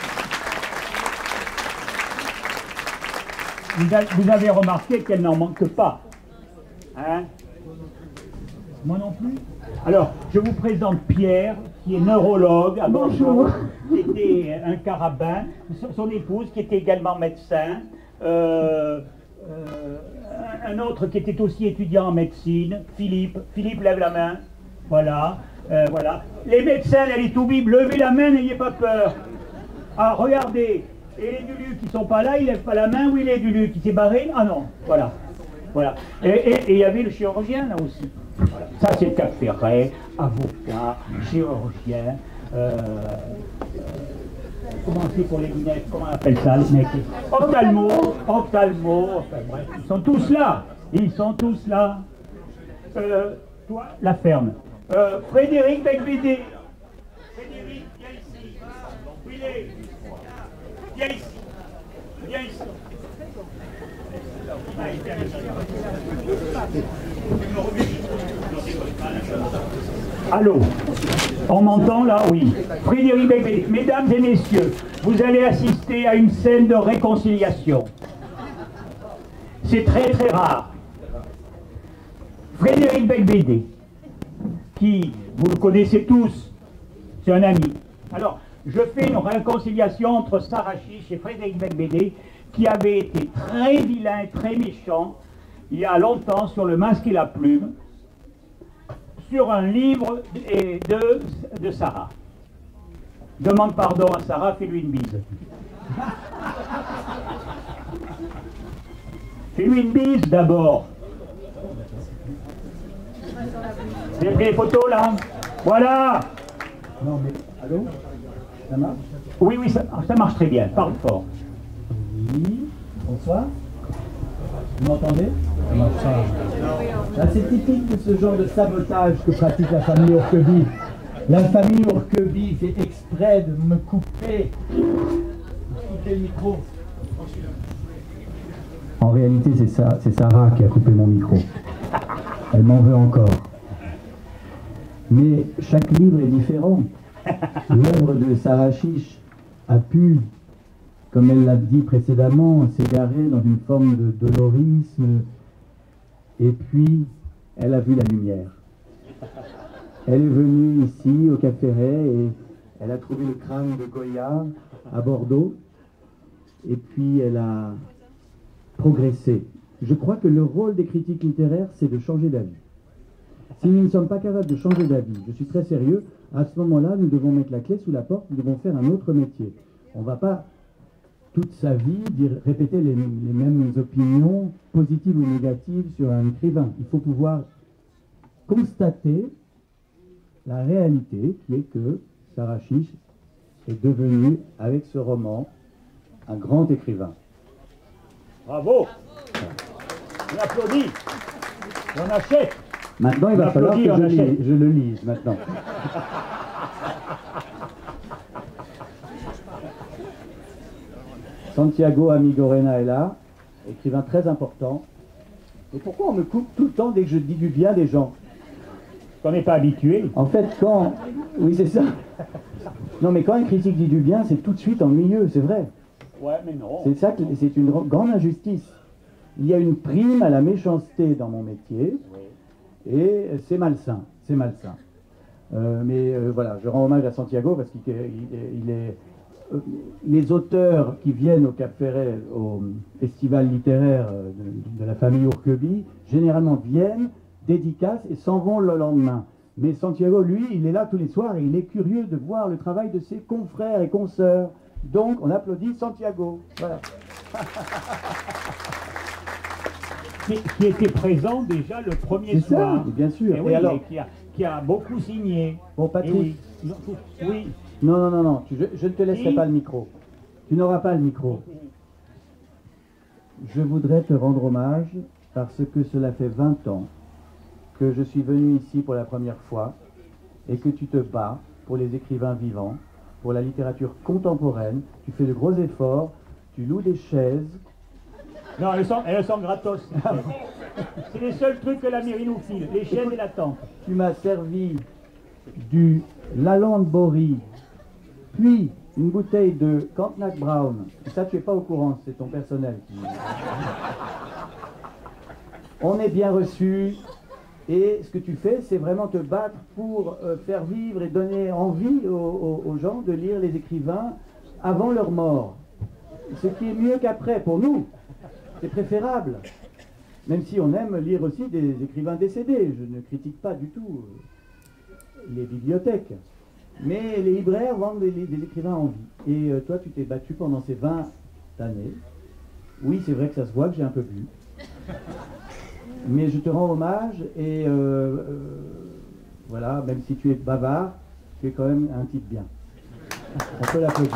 Vous avez remarqué qu'elle n'en manque pas. Hein? Moi non plus. Alors, je vous présente Pierre, qui est neurologue à Bordeaux, qui était un carabin, son épouse, qui était également médecin, un autre qui était aussi étudiant en médecine, Philippe. Philippe, lève la main. Voilà, voilà. Les médecins, les toubibs, levez la main, n'ayez pas peur. Ah, regardez. Et les Duluc qui ne sont pas là, ils ne lèvent pas la main. Oui, les Duluc qui s'est barré. Ah non, voilà. Voilà. Et il y avait le chirurgien là aussi. Voilà. Ça, c'est le Cap Ferret, avocat, chirurgien. Comment c'est pour les lunettes? Comment on appelle ça, les mecs? Ophtalmo, enfin bref, ils sont tous là. Ils sont tous là. Toi, la ferme. Frédéric Becbédé. Frédéric, viens ici. Où il est? Viens ici. Viens ici. Allô? On m'entend là? Oui. Frédéric Becbédé. Mesdames et messieurs, vous allez assister à une scène de réconciliation. C'est très très rare. Frédéric Becbédé, qui, vous le connaissez tous, c'est un ami. Alors, je fais une réconciliation entre Sarah Chiche et Frédéric Becbédé, qui avait été très vilain, très méchant, il y a longtemps, sur Le Masque et la Plume, sur un livre de Sarah. Demande pardon à Sarah, fais-lui une bise. Fais-lui une bise d'abord. Vous avez pris les photos là? Voilà. Non mais, allô? Ça marche? Oui, oui, ça marche très bien. Parle fort. Oui, bonsoir. Vous m'entendez? C'est typique de ce genre de sabotage que pratique la famille Orqueby. La famille Orqueby fait exprès de me couper le micro. En réalité, c'est Sarah qui a coupé mon micro. Elle m'en veut encore. Mais chaque livre est différent. L'œuvre de Sarah Chiche a pu, comme elle l'a dit précédemment, s'égarer dans une forme de dolorisme, et puis elle a vu la lumière. Elle est venue ici au Cap Ferret et elle a trouvé le crâne de Goya à Bordeaux, et puis elle a progressé. Je crois que le rôle des critiques littéraires, c'est de changer d'avis. Si nous ne sommes pas capables de changer d'avis, je suis très sérieux, à ce moment-là, nous devons mettre la clé sous la porte, nous devons faire un autre métier. On ne va pas toute sa vie répéter les mêmes opinions, positives ou négatives, sur un écrivain. Il faut pouvoir constater la réalité, qui est que Sarah Chiche est devenu, avec ce roman, un grand écrivain. Bravo. On applaudit. On achète. Maintenant, il va falloir que je le lise, maintenant. Santiago Amigorena est là, écrivain très important. Et pourquoi on me coupe tout le temps dès que je dis du bien des gens? On n'est pas habitué. En fait, quand... Oui, c'est ça. Non, mais quand un critique dit du bien, c'est tout de suite ennuyeux, c'est vrai. Ouais, mais non. C'est ça, c'est une grande injustice. Il y a une prime à la méchanceté dans mon métier, et c'est malsain, c'est malsain. Voilà, je rends hommage à Santiago parce qu'il est... les auteurs qui viennent au Cap Ferret, au festival littéraire de la famille Ourqueby, généralement viennent, dédicacent et s'en vont le lendemain. Mais Santiago, lui, il est là tous les soirs et il est curieux de voir le travail de ses confrères et consoeurs. Donc, on applaudit Santiago. Voilà. Qui était présent déjà le premier soir. Ça, bien sûr. Et, oui, et alors, qui a beaucoup signé. Bon, Patrick. Oui. Non, je ne te laisserai pas le micro. Tu n'auras pas le micro. Je voudrais te rendre hommage parce que cela fait 20 ans que je suis venu ici pour la première fois et que tu te bats pour les écrivains vivants, pour la littérature contemporaine. Tu fais de gros efforts, tu loues des chaises. Non, elles sont gratos. C'est les seuls trucs que la mairie nous file, les chaises et la tente. Tu m'as servi du Lalande Bory, puis une bouteille de Cantenac Brown. Et ça, tu n'es pas au courant, c'est ton personnel. On est bien reçu. Et ce que tu fais, c'est vraiment te battre pour faire vivre et donner envie aux gens de lire les écrivains avant leur mort. Ce qui est mieux qu'après, pour nous. C'est préférable. Même si on aime lire aussi des écrivains décédés. Je ne critique pas du tout les bibliothèques. Mais les libraires vendent des écrivains en vie. Et toi, tu t'es battu pendant ces 20 années. Oui, c'est vrai que ça se voit que j'ai un peu bu. Mais je te rends hommage et voilà, même si tu es bavard, tu es quand même un type bien. On peut l'applaudir.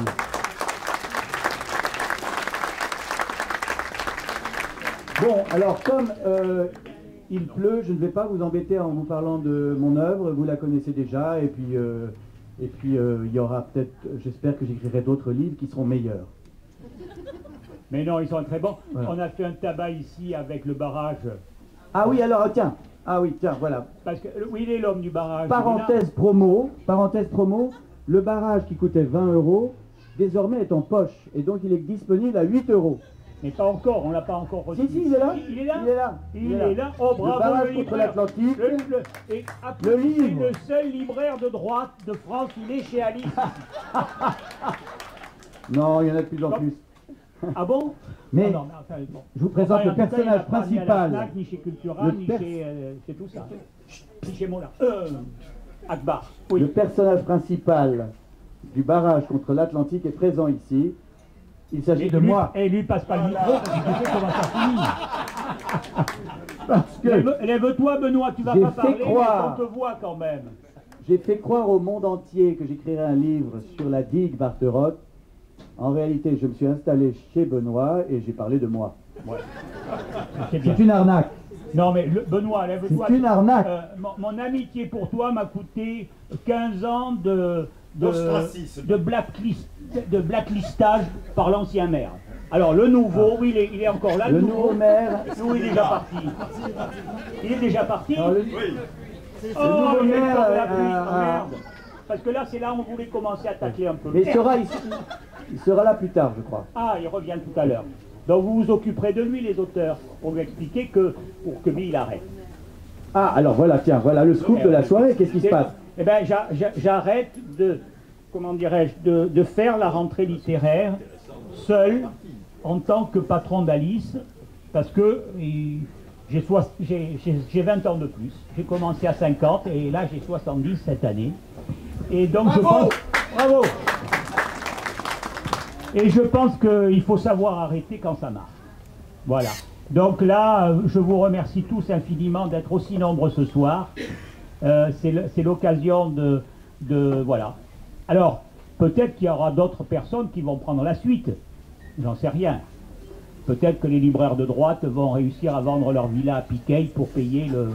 Bon, alors comme il pleut, je ne vais pas vous embêter en vous parlant de mon œuvre, vous la connaissez déjà, et puis il y aura peut-être, j'espère que j'écrirai d'autres livres qui seront meilleurs. Mais non, ils sont très bons. Voilà. On a fait un tabac ici avec le barrage. Ah oui, alors tiens. Ah oui, tiens, voilà. Parce que oui, il est l'homme du barrage. Parenthèse promo, le barrage qui coûtait 20 €, désormais est en poche. Et donc il est disponible à 8 €. Mais pas encore, on l'a pas encore reçu. Si, il est là. Il est là. Il est là. Oh, bravo, le barrage le contre libraire. l'Atlantique. Et Le livre. le seul libraire de droite de France, il est chez Alice. Non, il y en a de plus en plus. Ah bon? Mais non, enfin, bon. je vous présente le personnage principal. Ni à la FNAC, ni chez Cultura, ni chez tout ça. Ni chez Mola. Akbar. Oui. Le personnage principal du barrage contre l'Atlantique est présent ici. Il s'agit de moi. Et lui passe pas le micro parce que tu sais comment ça finit. Parce que lève-toi, Benoît, tu vas pas parler, mais on te voit quand même. J'ai fait croire au monde entier que j'écrirais un livre sur la digue Barterotte. En réalité, je me suis installé chez Benoît et j'ai parlé de moi. Ouais. C'est une arnaque. Non mais Benoît, lève-toi. C'est une arnaque. Mon amitié pour toi m'a coûté 15 ans de blacklistage par l'ancien maire. Alors le nouveau, oui, il est encore là. Le nouveau maire. Oui, il est déjà parti. Il est déjà parti. Alors, le nouveau maire. Merde. Parce que là, c'est là où on voulait commencer à tacler un peu. Mais il sera là plus tard, je crois. Ah, il revient tout à l'heure. Donc vous vous occuperez de lui, les auteurs, pour lui expliquer que pour que il arrête. Ah, alors voilà, tiens, voilà le scoop de la soirée. Qu'est-ce qui se passe? Eh bien, j'arrête de, comment dirais-je, de faire la rentrée littéraire seul, en tant que patron d'Alice, parce que J'ai 20 ans de plus. J'ai commencé à 50 et là j'ai 70 cette année. Et donc je pense... Bravo! Et je pense qu'il faut savoir arrêter quand ça marche. Voilà. Donc là, je vous remercie tous infiniment d'être aussi nombreux ce soir. C'est l'occasion de... Voilà. Alors, peut-être qu'il y aura d'autres personnes qui vont prendre la suite. J'en sais rien. Peut-être que les libraires de droite vont réussir à vendre leur villa à Piquet pour payer le...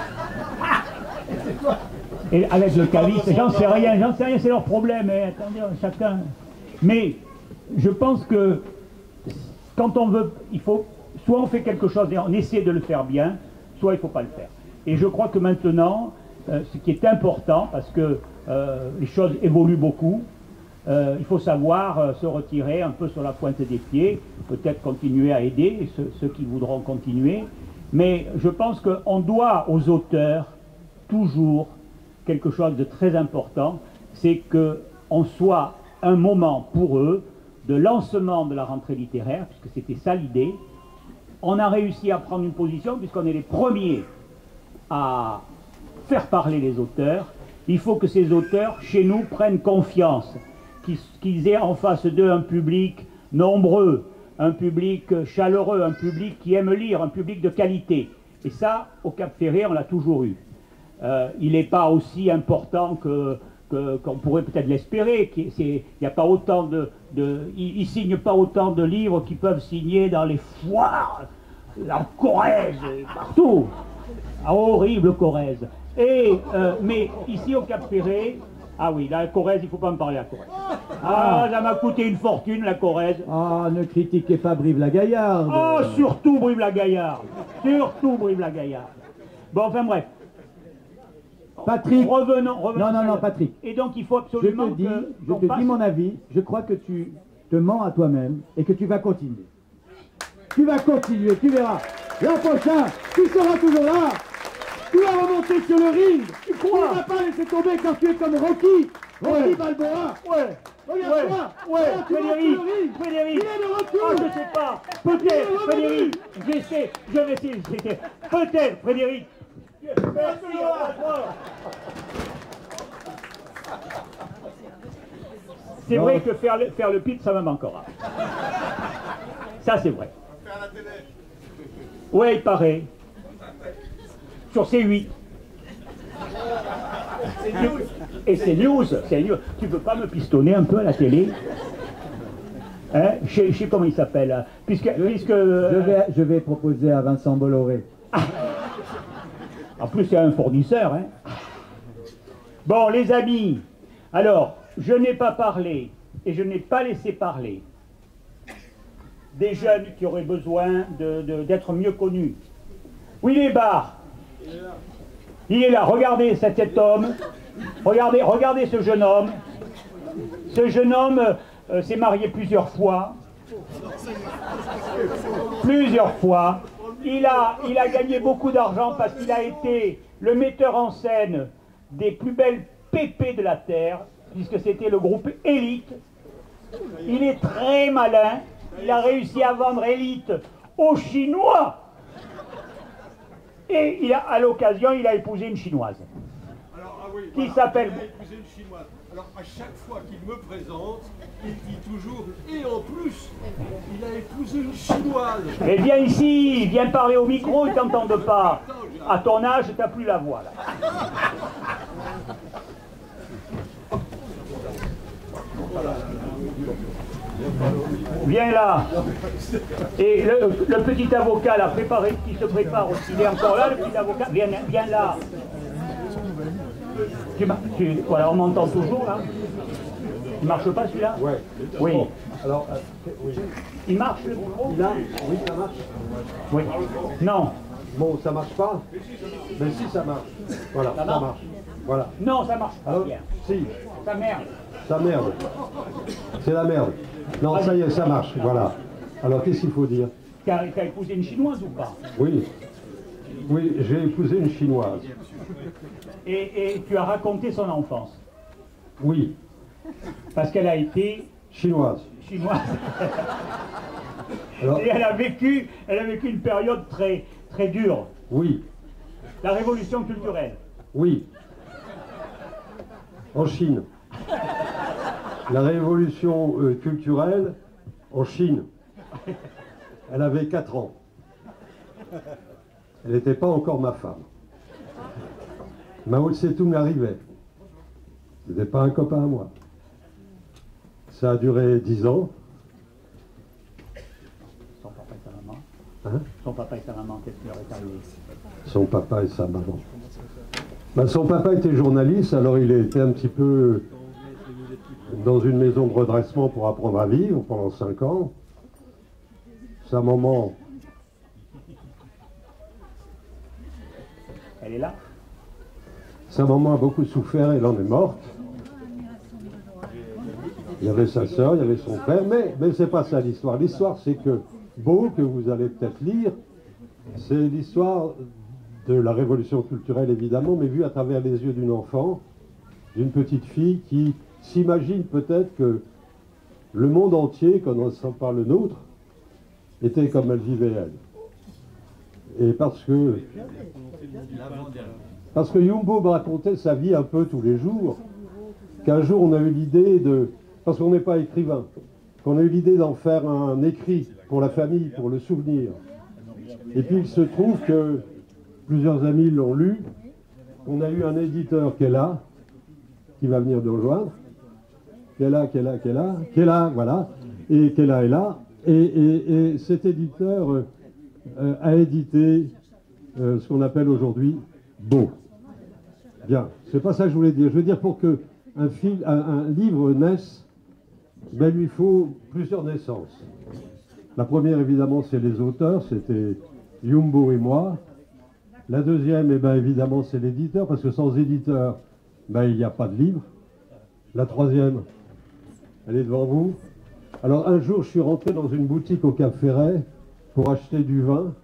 Et avec le calice, j'en sais rien, c'est leur problème. Attendez, chacun... Mais je pense que quand on veut, il faut... Soit on fait quelque chose et on essaie de le faire bien, soit il ne faut pas le faire. Et je crois que maintenant, ce qui est important, parce que les choses évoluent beaucoup, il faut savoir se retirer un peu sur la pointe des pieds, peut-être continuer à aider ceux qui voudront continuer, mais je pense qu'on doit aux auteurs toujours quelque chose de très important, c'est qu'on soit un moment pour eux de lancement de la rentrée littéraire, puisque c'était ça l'idée. On a réussi à prendre une position puisqu'on est les premiers à faire parler les auteurs. Il faut que ces auteurs, chez nous, prennent confiance, qu'ils aient en face d'eux un public nombreux, un public chaleureux, un public qui aime lire, un public de qualité. Et ça, au Cap-Ferré, on l'a toujours eu. Il n'est pas aussi important qu'on pourrait peut-être l'espérer. Il n'y a pas autant ils ne signent pas autant de livres qu'ils peuvent signer dans les foires, en Corrèze, partout. Ah, horrible Corrèze. Mais ici au Cap-Ferré, ah oui, la Corrèze, il ne faut pas me parler à Corrèze. Ah, ça m'a coûté une fortune, la Corrèze. Ah, ne critiquez pas Brive-la-Gaillarde. Oh, surtout Brive-la-Gaillarde. Surtout Brive-la-Gaillarde. Bon, enfin bref. Patrick, revenons. Non, Patrick. Et donc il faut absolument je te dis mon avis, je crois que tu te mens à toi-même et que tu vas continuer. Tu vas continuer, tu verras. L'an prochain, tu seras toujours là. Tu vas remonter sur le ring. Tu crois? Tu ne vas pas laisser tomber quand tu es comme Rocky Balboa. Ouais. Regarde-toi. Frédéric. Il est de retour. Ah, je sais pas. Peut-être, Frédéric. Je vais essayer. Peut-être, Frédéric. C'est vrai que faire le pitch, ça me manquera. Ça, c'est vrai. Ouais, il paraît. Sur C8. Et c'est news. Tu peux pas me pistonner un peu à la télé? Hein? Je sais comment il s'appelle. Je vais proposer à Vincent Bolloré. En plus, c'est un fournisseur. Hein. Bon, les amis, alors, je n'ai pas parlé et je n'ai pas laissé parler des jeunes qui auraient besoin d'être mieux connus. Willy Barr, il est là. Regardez cet homme. Regardez ce jeune homme. Ce jeune homme s'est marié plusieurs fois. Il a gagné beaucoup d'argent parce qu'il a été le metteur en scène des plus belles pépées de la Terre, puisque c'était le groupe Élite. Il est très malin. Il a réussi à vendre Élite aux Chinois. Et à l'occasion, il a épousé une Chinoise. Qui s'appelle... Alors à chaque fois qu'il me présente, il dit toujours « Et en plus, il a épousé une Chinoise !» Mais viens ici, viens parler au micro, ils ne t'entendent pas. À ton âge, tu n'as plus la voix, là. Viens là. Et le petit avocat, là, qui se prépare aussi, il est encore là, le petit avocat. Viens là. Voilà, on m'entend toujours là. Il marche pas celui-là? Ouais. Oui. Bon, alors, oui. Il marche le micro? Là, oui, ça marche. Oui. Non. Bon, ça marche pas? Mais si, ça marche. Voilà, ça marche. Voilà. Non, ça marche pas. Alors, bien. si. Ça merde. Ça merde. C'est la merde. Non, ça y est, ça marche. Voilà. Alors, qu'est-ce qu'il faut dire? T'as épousé une Chinoise ou pas? Oui. Oui, j'ai épousé une Chinoise. Et tu as raconté son enfance? Oui. Parce qu'elle a été... Chinoise. Alors... Et elle a vécu une période très dur. Oui. La révolution culturelle. Oui. En Chine. La révolution culturelle en Chine. Elle avait 4 ans. Elle n'était pas encore ma femme. Mao Tse-tung arrivait. Ce n'était pas un copain à moi. Ça a duré 10 ans. Son papa et sa maman. Hein? Son papa et sa maman, qu'est-ce qui leur est arrivé? Son papa et sa maman. Ben, son papa était journaliste, alors il était un petit peu dans une maison de redressement pour apprendre à vivre pendant 5 ans. Sa maman... Elle est là? Sa maman a beaucoup souffert, elle en est morte. Il y avait sa sœur, il y avait son frère, mais c'est pas ça l'histoire. L'histoire, c'est que Beau, que vous allez peut-être lire, c'est l'histoire de la révolution culturelle, évidemment, mais vue à travers les yeux d'une enfant, d'une petite fille qui s'imagine peut-être que le monde entier, connaissant pas le nôtre, était comme elle vivait elle. Et parce que Yumbo me racontait sa vie un peu tous les jours, qu'un jour on a eu l'idée de, parce qu'on n'est pas écrivain, qu'on a eu l'idée d'en faire un écrit pour la famille, pour le souvenir. Et puis il se trouve que plusieurs amis l'ont lu, on a eu un éditeur qui est là, qui va venir nous rejoindre, qui est là, voilà, et qui est là, et cet éditeur a édité ce qu'on appelle aujourd'hui Beau. Bien, c'est pas ça que je voulais dire. Je veux dire, pour que un livre naisse, ben, il lui faut plusieurs naissances. La première, évidemment, c'est les auteurs, c'était Yumbo et moi. La deuxième, eh ben, évidemment, c'est l'éditeur, parce que sans éditeur, ben, il n'y a pas de livre. La troisième, elle est devant vous. Alors, un jour, je suis rentré dans une boutique au Cap Ferret pour acheter du vin.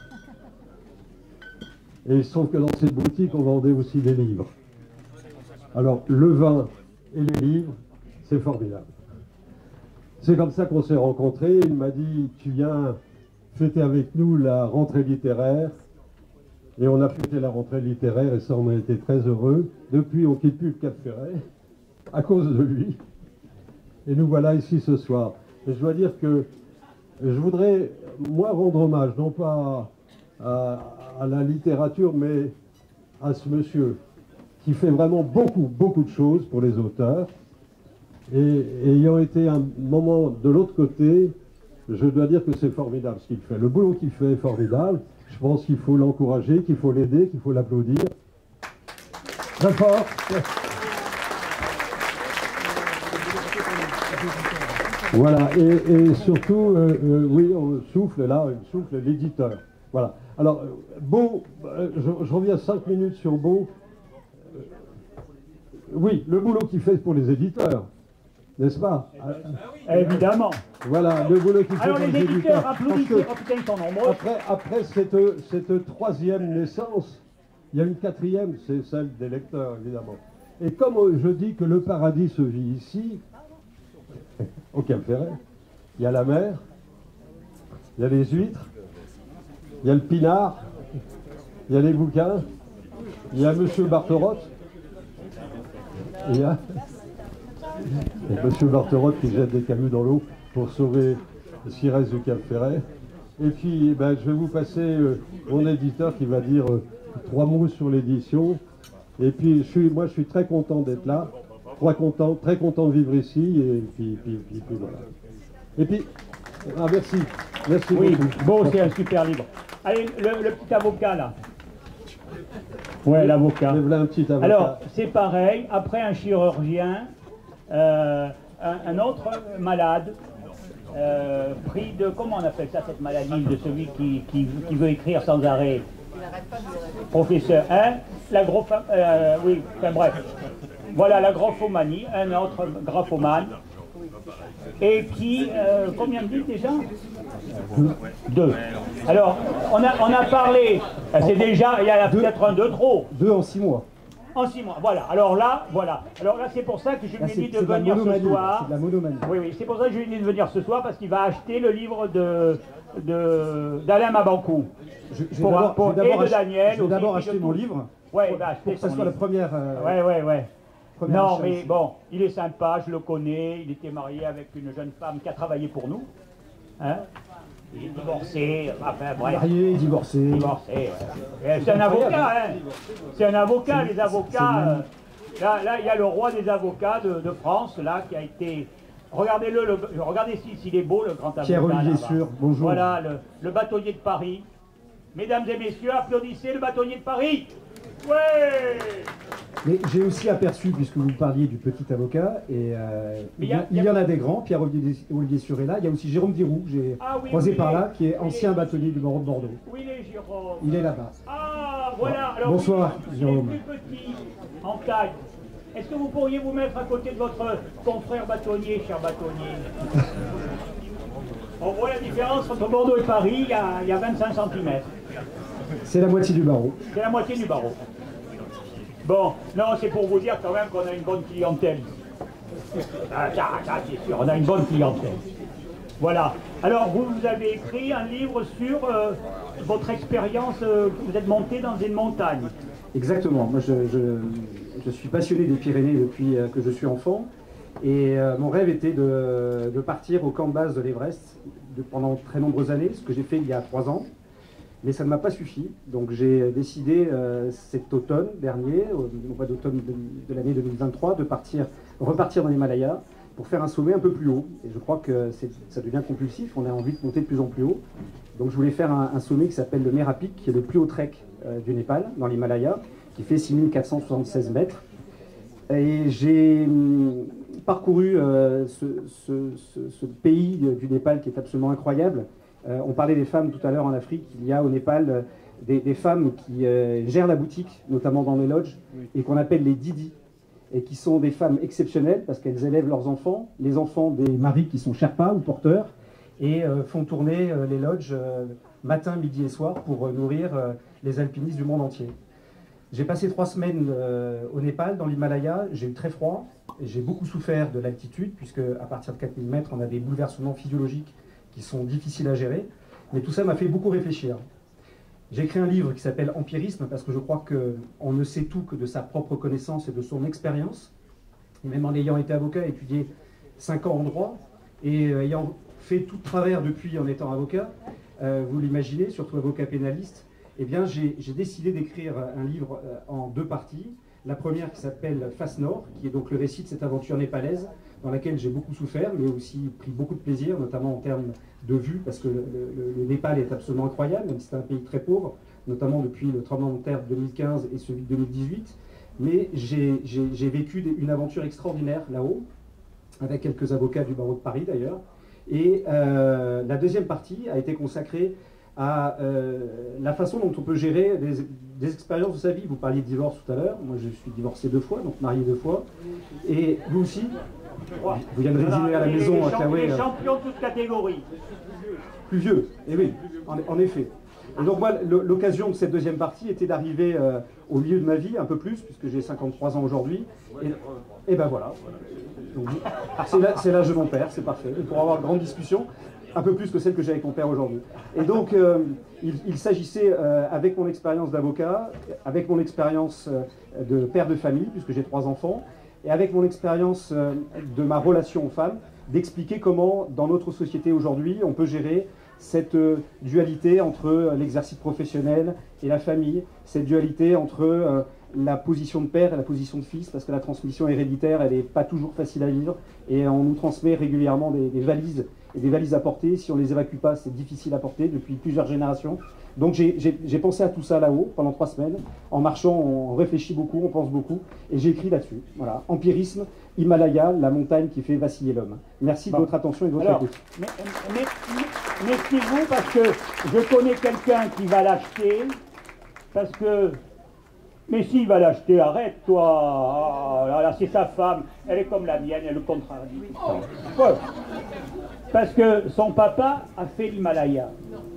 Et il se trouve que dans cette boutique, on vendait aussi des livres. Alors, le vin et les livres, c'est formidable. C'est comme ça qu'on s'est rencontrés. Il m'a dit, tu viens fêter avec nous la rentrée littéraire. Et on a fêté la rentrée littéraire et ça, on a été très heureux. Depuis, on ne quitte plus le Cap Ferret à cause de lui. Et nous voilà ici ce soir. Et je dois dire que je voudrais, moi, rendre hommage, non pas à la littérature, mais à ce monsieur qui fait vraiment beaucoup de choses pour les auteurs. Et ayant été un moment de l'autre côté, je dois dire que c'est formidable ce qu'il fait. Le boulot qu'il fait est formidable. Je pense qu'il faut l'encourager, qu'il faut l'aider, qu'il faut l'applaudir. Très fort. Voilà, et surtout, oui, on souffle là, on souffle l'éditeur. Voilà. Alors, Beau, je reviens 5 minutes sur Beau. Oui, le boulot qu'il fait pour les éditeurs, n'est-ce pas? Évidemment. Voilà, le boulot qu'il fait pour les éditeurs. Applaudissez, oh putain, ils sont nombreux. Après cette troisième naissance, il y a une quatrième, c'est celle des lecteurs, évidemment. Et comme je dis que le paradis se vit ici, au Cap Ferret, il y a la mer, il y a les huîtres, il y a le pinard, il y a les bouquins, il y a Monsieur Barterotte, il y a Monsieur Barterotte qui jette des cailloux dans l'eau pour sauver Cirès du Cap Ferret. Et puis, ben, je vais vous passer mon éditeur qui va dire 3 mots sur l'édition. Et puis, moi, je suis très content d'être là, très content de vivre ici. Et puis voilà. Et puis, merci. Merci oui, beaucoup. Beau, c'est un super livre. Allez, le petit avocat, là. Ouais, l'avocat. Alors, c'est pareil, après un chirurgien, un autre malade, pris de, comment on appelle ça, cette maladie, de celui qui veut écrire sans arrêt? Professeur, hein? Oui, enfin bref. Voilà, la graphomanie, un autre graphomane, et qui, combien de livres déjà? 2. Alors, on a parlé, c'est déjà, il y a peut-être un de trop. 2 en 6 mois. En 6 mois, voilà. Alors là, c'est pour ça que je lui ai dit de venir ce soir. C'est de la monomanie. Oui, c'est pour ça que je lui ai dit de venir ce soir, parce qu'il va acheter le livre de d'Alain Mabancou. Je vais d'abord acheter mon livre ouais, pour que ça soit la première... Non, mais bon, il est sympa, je le connais, il était marié avec une jeune femme qui a travaillé pour nous. Hein? Il est divorcé, enfin bref. Marié, divorcé. Divorcé, ouais. C'est un avocat, hein. C'est un avocat, les avocats. Là, il y a le roi des avocats de France, là, qui a été... Regardez-le, regardez s'il est beau, le grand avocat. Pierre-Olivier Sûr, bonjour. Voilà, le bâtonnier de Paris. Mesdames et messieurs, applaudissez le bâtonnier de Paris. Ouais! Mais j'ai aussi aperçu, puisque vous parliez du petit avocat, et il y en a des grands, Pierre-Olivier Sûr est là, il y a aussi Jérôme Diroux, que j'ai croisé par là, qui est ancien bâtonnier du barreau de Bordeaux. Où il est, Jérôme? Il est là-bas. Ah, voilà. Alors, bonsoir, Jérôme. Il est plus petit, en taille. Est-ce que vous pourriez vous mettre à côté de votre confrère bâtonnier, cher bâtonnier? On voit la différence entre Bordeaux et Paris, il y a 25 cm. C'est la moitié du barreau. C'est la moitié du barreau. Bon, non, c'est pour vous dire quand même qu'on a une bonne clientèle. Ça, c'est sûr, on a une bonne clientèle. Voilà. Alors, vous avez écrit un livre sur votre expérience, vous êtes monté dans une montagne. Exactement. Moi, je suis passionné des Pyrénées depuis que je suis enfant. Et mon rêve était de partir au camp de base de l'Everest pendant très nombreuses années, ce que j'ai fait il y a 3 ans. Mais ça ne m'a pas suffi, donc j'ai décidé cet automne dernier, au mois d'automne de l'année 2023, de repartir dans l'Himalaya pour faire un sommet un peu plus haut. Et je crois que ça devient compulsif, on a envie de monter de plus en plus haut. Donc je voulais faire un sommet qui s'appelle le Mera Peak, qui est le plus haut trek du Népal, dans l'Himalaya, qui fait 6476 mètres. Et j'ai parcouru ce pays du Népal qui est absolument incroyable. On parlait des femmes tout à l'heure en Afrique. Il y a au Népal des femmes qui gèrent la boutique, notamment dans les lodges, et qu'on appelle les Didi, et qui sont des femmes exceptionnelles parce qu'elles élèvent leurs enfants, les enfants des maris qui sont Sherpas ou porteurs, et font tourner les lodges matin, midi et soir pour nourrir les alpinistes du monde entier. J'ai passé 3 semaines au Népal, dans l'Himalaya. J'ai eu très froid, et j'ai beaucoup souffert de l'altitude, puisque à partir de 4000 mètres, on a des bouleversements physiologiques qui sont difficiles à gérer, mais tout ça m'a fait beaucoup réfléchir. J'ai écrit un livre qui s'appelle Empirisme, parce que je crois qu'on ne sait tout que de sa propre connaissance et de son expérience. Même en ayant été avocat, étudié 5 ans en droit, et ayant fait tout travers depuis en étant avocat, vous l'imaginez, surtout avocat pénaliste, eh bien j'ai décidé d'écrire un livre en 2 parties. La première qui s'appelle Face Nord, qui est donc le récit de cette aventure népalaise, dans laquelle j'ai beaucoup souffert, mais aussi pris beaucoup de plaisir, notamment en termes de vue, parce que le Népal est absolument incroyable, même si c'est un pays très pauvre, notamment depuis le tremblement de terre de 2015 et celui de 2018. Mais j'ai vécu une aventure extraordinaire là-haut, avec quelques avocats du barreau de Paris d'ailleurs. Et la deuxième partie a été consacrée à la façon dont on peut gérer des expériences de sa vie. Vous parliez de divorce tout à l'heure, moi je suis divorcé 2 fois, donc marié 2 fois. Et vous aussi? Vous viendrez résider à la maison à Claouet. Les champions de toute catégorie. Plus vieux, et oui, en effet. Et donc moi, l'occasion de cette deuxième partie était d'arriver au milieu de ma vie, un peu plus, puisque j'ai 53 ans aujourd'hui. Et ben voilà. C'est l'âge de mon père, c'est parfait. Et pour avoir une grande discussion, un peu plus que celle que j'ai avec mon père aujourd'hui. Et donc, il s'agissait, avec mon expérience d'avocat, avec mon expérience de père de famille, puisque j'ai 3 enfants, et avec mon expérience de ma relation aux femmes, d'expliquer comment, dans notre société aujourd'hui, on peut gérer cette dualité entre l'exercice professionnel et la famille, cette dualité entre la position de père et la position de fils, parce que la transmission héréditaire, elle n'est pas toujours facile à vivre, et on nous transmet régulièrement des valises, et des valises à porter. Si on ne les évacue pas, c'est difficile à porter depuis plusieurs générations. Donc j'ai pensé à tout ça là-haut pendant 3 semaines. En marchant, on réfléchit beaucoup, on pense beaucoup, et j'ai écrit là-dessus. Voilà, Empirisme, Himalaya, la montagne qui fait vaciller l'homme. Merci de votre attention et de votre écoute. Méfiez-vous parce que je connais quelqu'un qui va l'acheter, parce que... Mais s'il va l'acheter, arrête toi, là c'est sa femme, elle est comme la mienne, elle le contrarie. Ouais. Parce que son papa a fait l'Himalaya.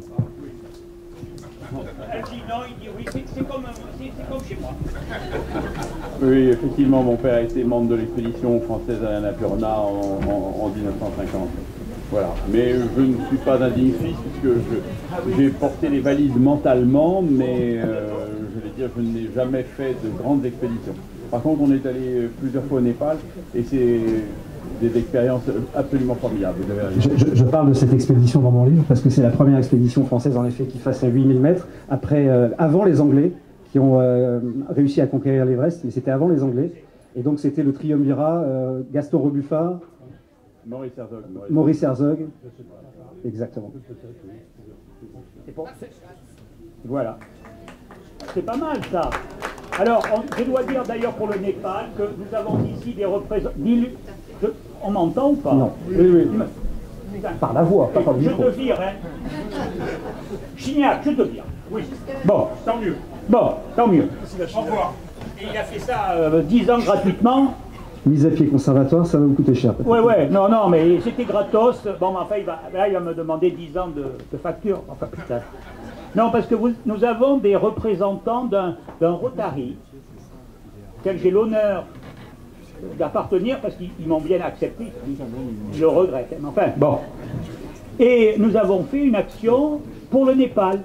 Elle dit non, il dit oui, c'est comme chez moi. Oui, effectivement, mon père a été membre de l'expédition française à l'Annapurna en 1950. Voilà. Mais je ne suis pas un digne fils puisque j'ai porté les valises mentalement, mais je vais dire, je n'ai jamais fait de grandes expéditions. Par contre, on est allé plusieurs fois au Népal et c'est des expériences absolument formidables. Je parle de cette expédition dans mon livre parce que c'est la première expédition française en effet qui fasse à 8000 mètres, avant les Anglais qui ont réussi à conquérir l'Everest, mais c'était avant les Anglais. Et donc c'était le triumvirat Gaston Rebuffat, Maurice Herzog, exactement. Voilà. C'est pas mal ça. Alors, je dois dire d'ailleurs pour le Népal que nous avons ici des représentants. On m'entend ou pas? Non. Oui. Par la voix, pas par le micro. Je te vire, hein. Chignac, je te vire. Oui. Bon, tant mieux. Bon, tant mieux. Au revoir. Et il a fait ça 10 ans gratuitement. Mise à pied conservatoire, ça va vous coûter cher. Ouais, non, mais c'était gratos. Bon, mais enfin, il va me demander 10 ans de facture. Enfin, putain. Non, parce que nous avons des représentants d'un Rotary, auquel j'ai l'honneur d'appartenir, parce qu'ils m'ont bien accepté. Je le regrette. Mais enfin, bon. Et nous avons fait une action pour le Népal.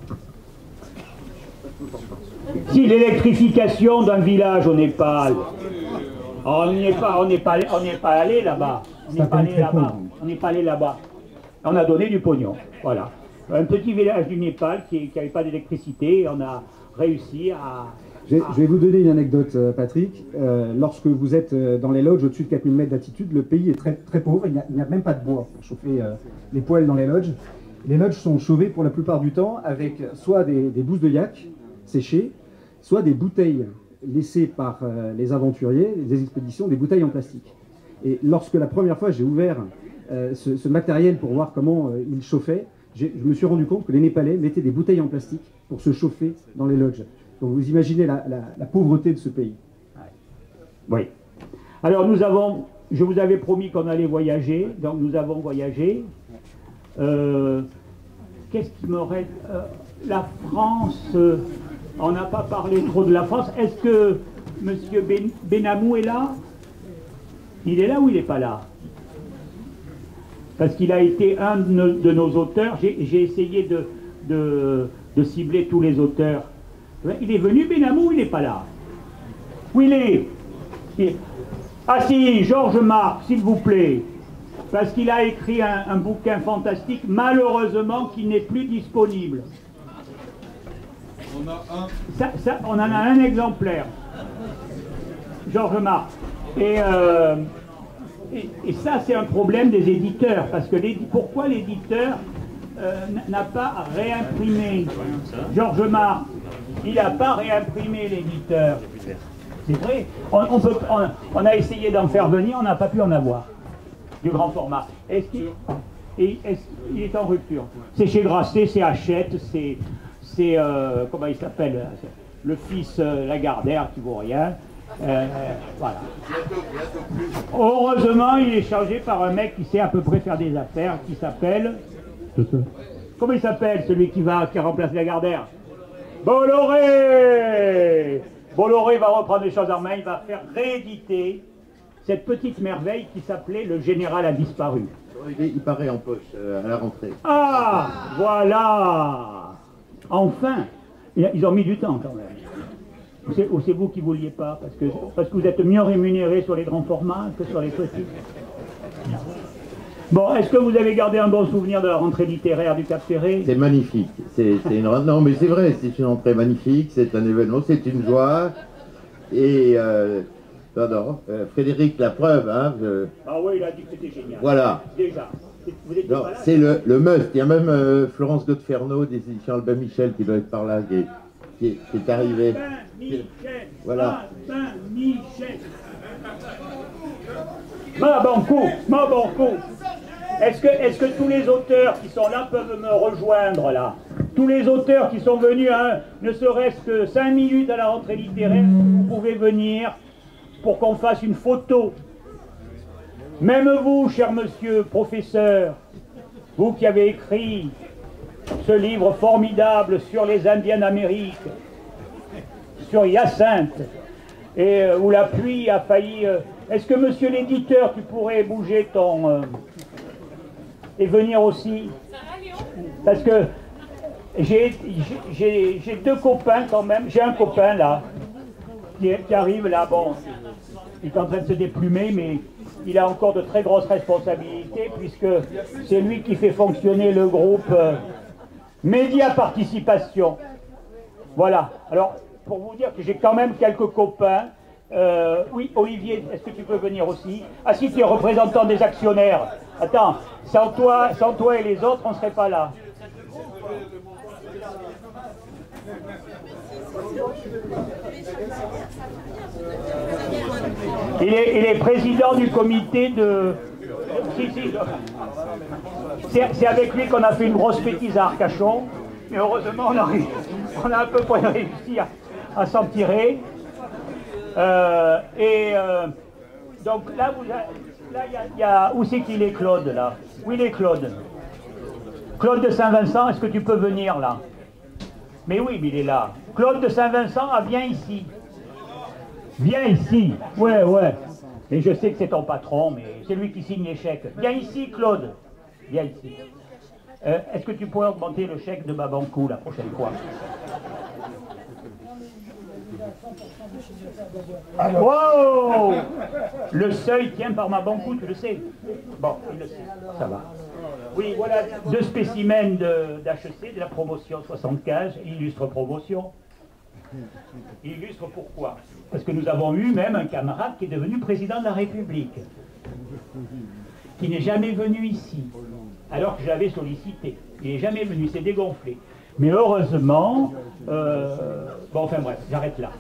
Si l'électrification d'un village au Népal, on n'est pas allé là-bas. On n'est pas allé là-bas. On a donné du pognon. Voilà. Un petit village du Népal qui n'avait pas d'électricité, on a réussi à... Je vais vous donner une anecdote, Patrick. Lorsque vous êtes dans les lodges au-dessus de 4000 mètres d'altitude, le pays est très, très pauvre. Il n'y a même pas de bois pour chauffer les poêles dans les lodges. Les lodges sont chauffés pour la plupart du temps avec soit des bousses de yak séchées, soit des bouteilles laissées par les aventuriers, des expéditions, des bouteilles en plastique. Et lorsque la première fois j'ai ouvert ce matériel pour voir comment il chauffait, je me suis rendu compte que les Népalais mettaient des bouteilles en plastique pour se chauffer dans les lodges. Donc vous imaginez la pauvreté de ce pays. Oui. Alors je vous avais promis qu'on allait voyager, donc nous avons voyagé. Qu'est-ce qui me reste? La France, on n'a pas parlé trop de la France. Est-ce que M. Benamou est là? Il est là ou il n'est pas là? Parce qu'il a été un de nos auteurs. J'ai essayé de cibler tous les auteurs. Il est venu, Benamou, il n'est pas là. Où il est? Ah si, Georges Marc, s'il vous plaît. Parce qu'il a écrit un bouquin fantastique, malheureusement, qui n'est plus disponible. On en a un exemplaire. Georges Marc. Et ça, c'est un problème des éditeurs. Parce que pourquoi l'éditeur n'a pas réimprimé Georges Marc? Il n'a pas réimprimé l'éditeur. C'est vrai. On a essayé d'en faire venir, on n'a pas pu en avoir. Du grand format. Il est en rupture. C'est chez Grasset, c'est Hachette, c'est comment il s'appelle? Le fils Lagardère qui vaut rien. Voilà. Heureusement, il est chargé par un mec qui sait à peu près faire des affaires, qui s'appelle... Comment il s'appelle, celui qui remplace Lagardère? Bolloré! Bolloré va reprendre les choses en main, il va faire rééditer cette petite merveille qui s'appelait Le Général a disparu. Il paraît en poche à la rentrée. Ah, voilà! Enfin! Ils ont mis du temps quand même. Ou c'est vous qui ne vouliez pas, parce que vous êtes mieux rémunéré sur les grands formats que sur les petits. Bon, est-ce que vous avez gardé un bon souvenir de la rentrée littéraire du Cap-Ferré? C'est magnifique. Non, mais c'est vrai, c'est une rentrée magnifique, c'est un événement, c'est une joie. Et Frédéric, la preuve, hein. Ah oui, il a dit que c'était génial. Voilà. Déjà. C'est le must. Il y a même Florence Godefernot des éditions Albin Michel qui doit être par là, qui est arrivé. Voilà. Michel. Ma banco. Est-ce que tous les auteurs qui sont là peuvent me rejoindre là? Tous les auteurs qui sont venus, ne serait-ce que 5 minutes à la rentrée littéraire, vous pouvez venir pour qu'on fasse une photo. Même vous, cher monsieur professeur, vous qui avez écrit ce livre formidable sur les Indiens d'Amérique, sur Hyacinthe, et où la pluie a failli... Est-ce que, monsieur l'éditeur, tu pourrais bouger et venir aussi. Parce que j'ai deux copains quand même. J'ai un copain là, qui arrive là, bon, il est en train de se déplumer, mais il a encore de très grosses responsabilités, puisque c'est lui qui fait fonctionner le groupe Média Participation. Voilà. Alors, pour vous dire que j'ai quand même quelques copains. Oui, Olivier, est-ce que tu peux venir aussi? Ah si, tu es représentant des actionnaires. Attends, sans toi et les autres, on ne serait pas là. Il est président du comité de... Si. C'est avec lui qu'on a fait une grosse bêtise à Arcachon. Mais heureusement, on a à peu près réussi à s'en tirer. Donc là, il y a... Où c'est qu'il est, Claude, là? Où il est, Claude? Claude de Saint-Vincent, est-ce que tu peux venir, là? Mais oui, mais il est là. Claude de Saint-Vincent, viens ici. Viens ici. Ouais. Et je sais que c'est ton patron, mais c'est lui qui signe les chèques. Viens ici, Claude. Viens ici. Est-ce que tu pourrais augmenter le chèque de Babankou la prochaine fois? Wow! Le seuil tient par ma banque, tu le sais. Bon, il le sait, ça va. Oui, voilà, deux spécimens d'HEC, de la promotion 75, illustre promotion. Illustre pourquoi? Parce que nous avons eu même un camarade qui est devenu président de la République, qui n'est jamais venu ici, alors que j'avais sollicité. Il n'est jamais venu, c'est dégonflé. Mais heureusement, bon, enfin bref, j'arrête là.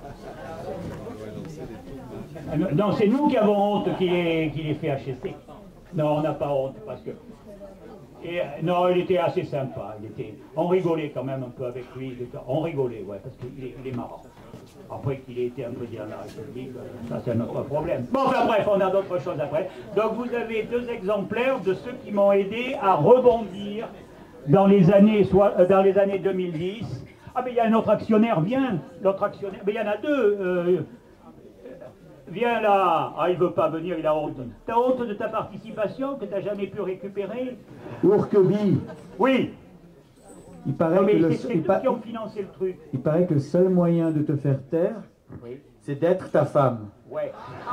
Non, c'est nous qui avons honte qu'il ait fait HEC. Non, on n'a pas honte, parce que... non, il était assez sympa. On rigolait quand même un peu avec lui. On rigolait, ouais, parce qu'il est marrant. Après qu'il ait été un peu dit à la République, ça c'est notre problème. Bon, enfin bref, on a d'autres choses après. Donc vous avez deux exemplaires de ceux qui m'ont aidé à rebondir dans les années 2010. Ah, mais il y a un autre actionnaire, viens. L'autre actionnaire, mais il y en a deux. Viens là. Ah, il veut pas venir, il a honte. T'as honte de ta participation que t'as jamais pu récupérer? Ourkeby. Oui. Il paraît qui ont financé le truc. Il paraît que le seul moyen de te faire taire, oui, c'est d'être ta femme. Ouais.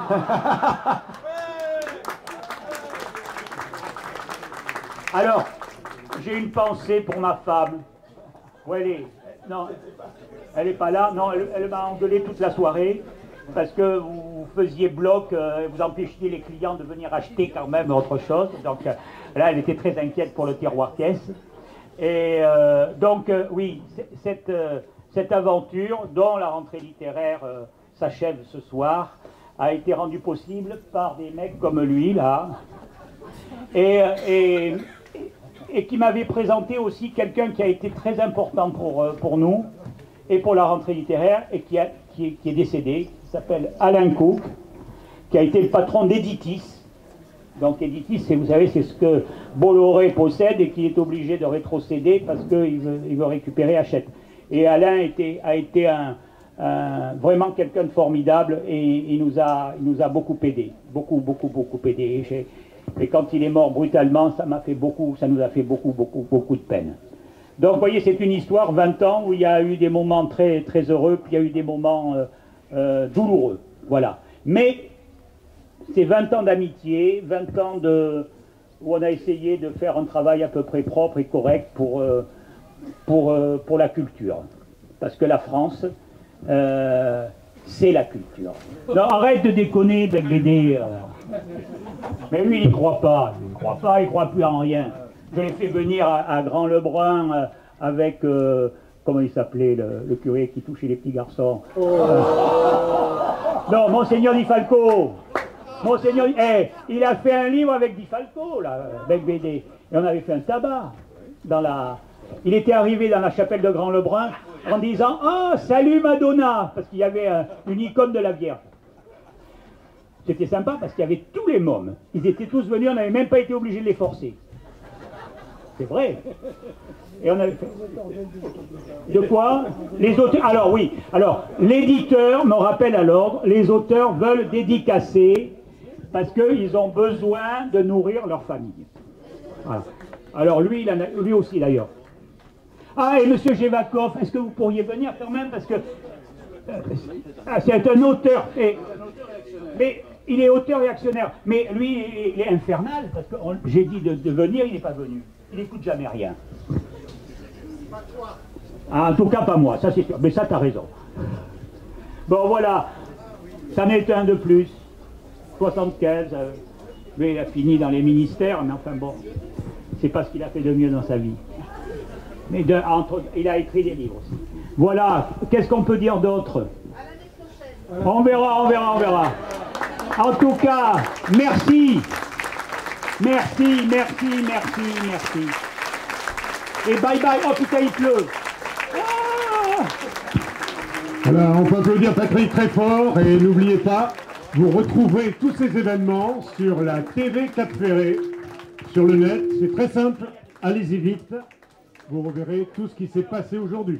Alors, j'ai une pensée pour ma femme. Où elle est? Non, elle n'est pas là. Non, elle m'a engueulé toute la soirée parce que vous faisiez bloc, vous empêchiez les clients de venir acheter quand même autre chose. Donc là, elle était très inquiète pour le tiroir caisse. Et donc, oui, cette aventure, dont la rentrée littéraire s'achève ce soir, a été rendue possible par des mecs comme lui, là, et qui m'avait présenté aussi quelqu'un qui a été très important pour nous, et pour la rentrée littéraire, et qui est décédé, qui s'appelle Alain Cook, qui a été le patron d'Editis. Donc Editis, vous savez, c'est ce que Bolloré possède et qui est obligé de rétrocéder parce qu'il veut récupérer Hachette. Et Alain a été vraiment quelqu'un de formidable et il nous a beaucoup aidé, beaucoup aidé. Et quand il est mort brutalement, ça nous a fait beaucoup de peine. Donc vous voyez, c'est une histoire, 20 ans, où il y a eu des moments très, très heureux, puis il y a eu des moments douloureux. Voilà. Mais c'est 20 ans d'amitié, 20 ans où on a essayé de faire un travail à peu près propre et correct pour la culture. Parce que la France, c'est la culture. Non, arrête de déconner, Becbédé. Mais lui, il ne croit pas. Il ne croit pas, il ne croit plus en rien. Je l'ai fait venir à Grand-Lebrun avec, comment il s'appelait, le curé qui touchait les petits garçons. Non, Monseigneur Di Falco. Monseigneur, il a fait un livre avec Di Falco, là, Becbédé. Et on avait fait un tabac dans la... Il était arrivé dans la chapelle de Grand-Lebrun en disant « Ah, salut Madonna !» parce qu'il y avait une icône de la Vierge. C'était sympa parce qu'il y avait tous les mômes. Ils étaient tous venus, on n'avait même pas été obligé de les forcer. C'est vrai. Et on avait fait... De quoi? Les auteurs... Alors oui, alors l'éditeur me rappelle à l'ordre, les auteurs veulent dédicacer parce qu'ils ont besoin de nourrir leur famille. Voilà. Alors lui, lui aussi d'ailleurs. Ah, et monsieur Jevakov, est-ce que vous pourriez venir quand même, parce que c'est un auteur, mais il est auteur et actionnaire, mais lui, il est infernal, parce que j'ai dit de venir, il n'est pas venu. Il n'écoute jamais rien. Ah, en tout cas, pas moi, ça c'est sûr, mais ça, t'as raison. Bon, voilà, ça n'est un de plus, 75, lui, il a fini dans les ministères, mais enfin bon, c'est pas ce qu'il a fait de mieux dans sa vie. Mais il a écrit des livres aussi. Voilà, qu'est-ce qu'on peut dire d'autre? On verra, on verra, on verra. En tout cas, merci. Merci, merci, merci, merci. Et bye bye. Oh putain, il pleut. Ah, alors, on peut applaudir Patrick très fort et n'oubliez pas, vous retrouvez tous ces événements sur la TV Cap Ferré, sur le net. C'est très simple, allez-y vite. Vous reverrez tout ce qui s'est passé aujourd'hui.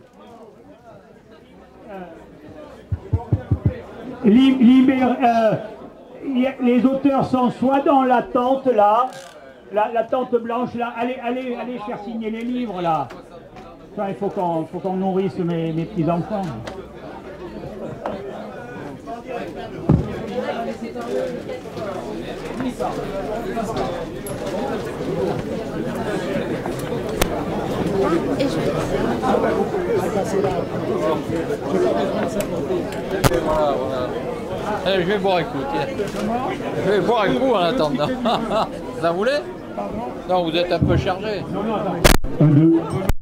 Les auteurs sont soit dans la tente là, la tente blanche là, allez faire signer les livres là. Enfin, il faut qu'on nourrisse mes petits enfants. Et je allez, je vais boire un coup, tiens. Je vais boire un coup en attendant. Vous en voulez? Non, vous êtes un peu chargé. Un, deux.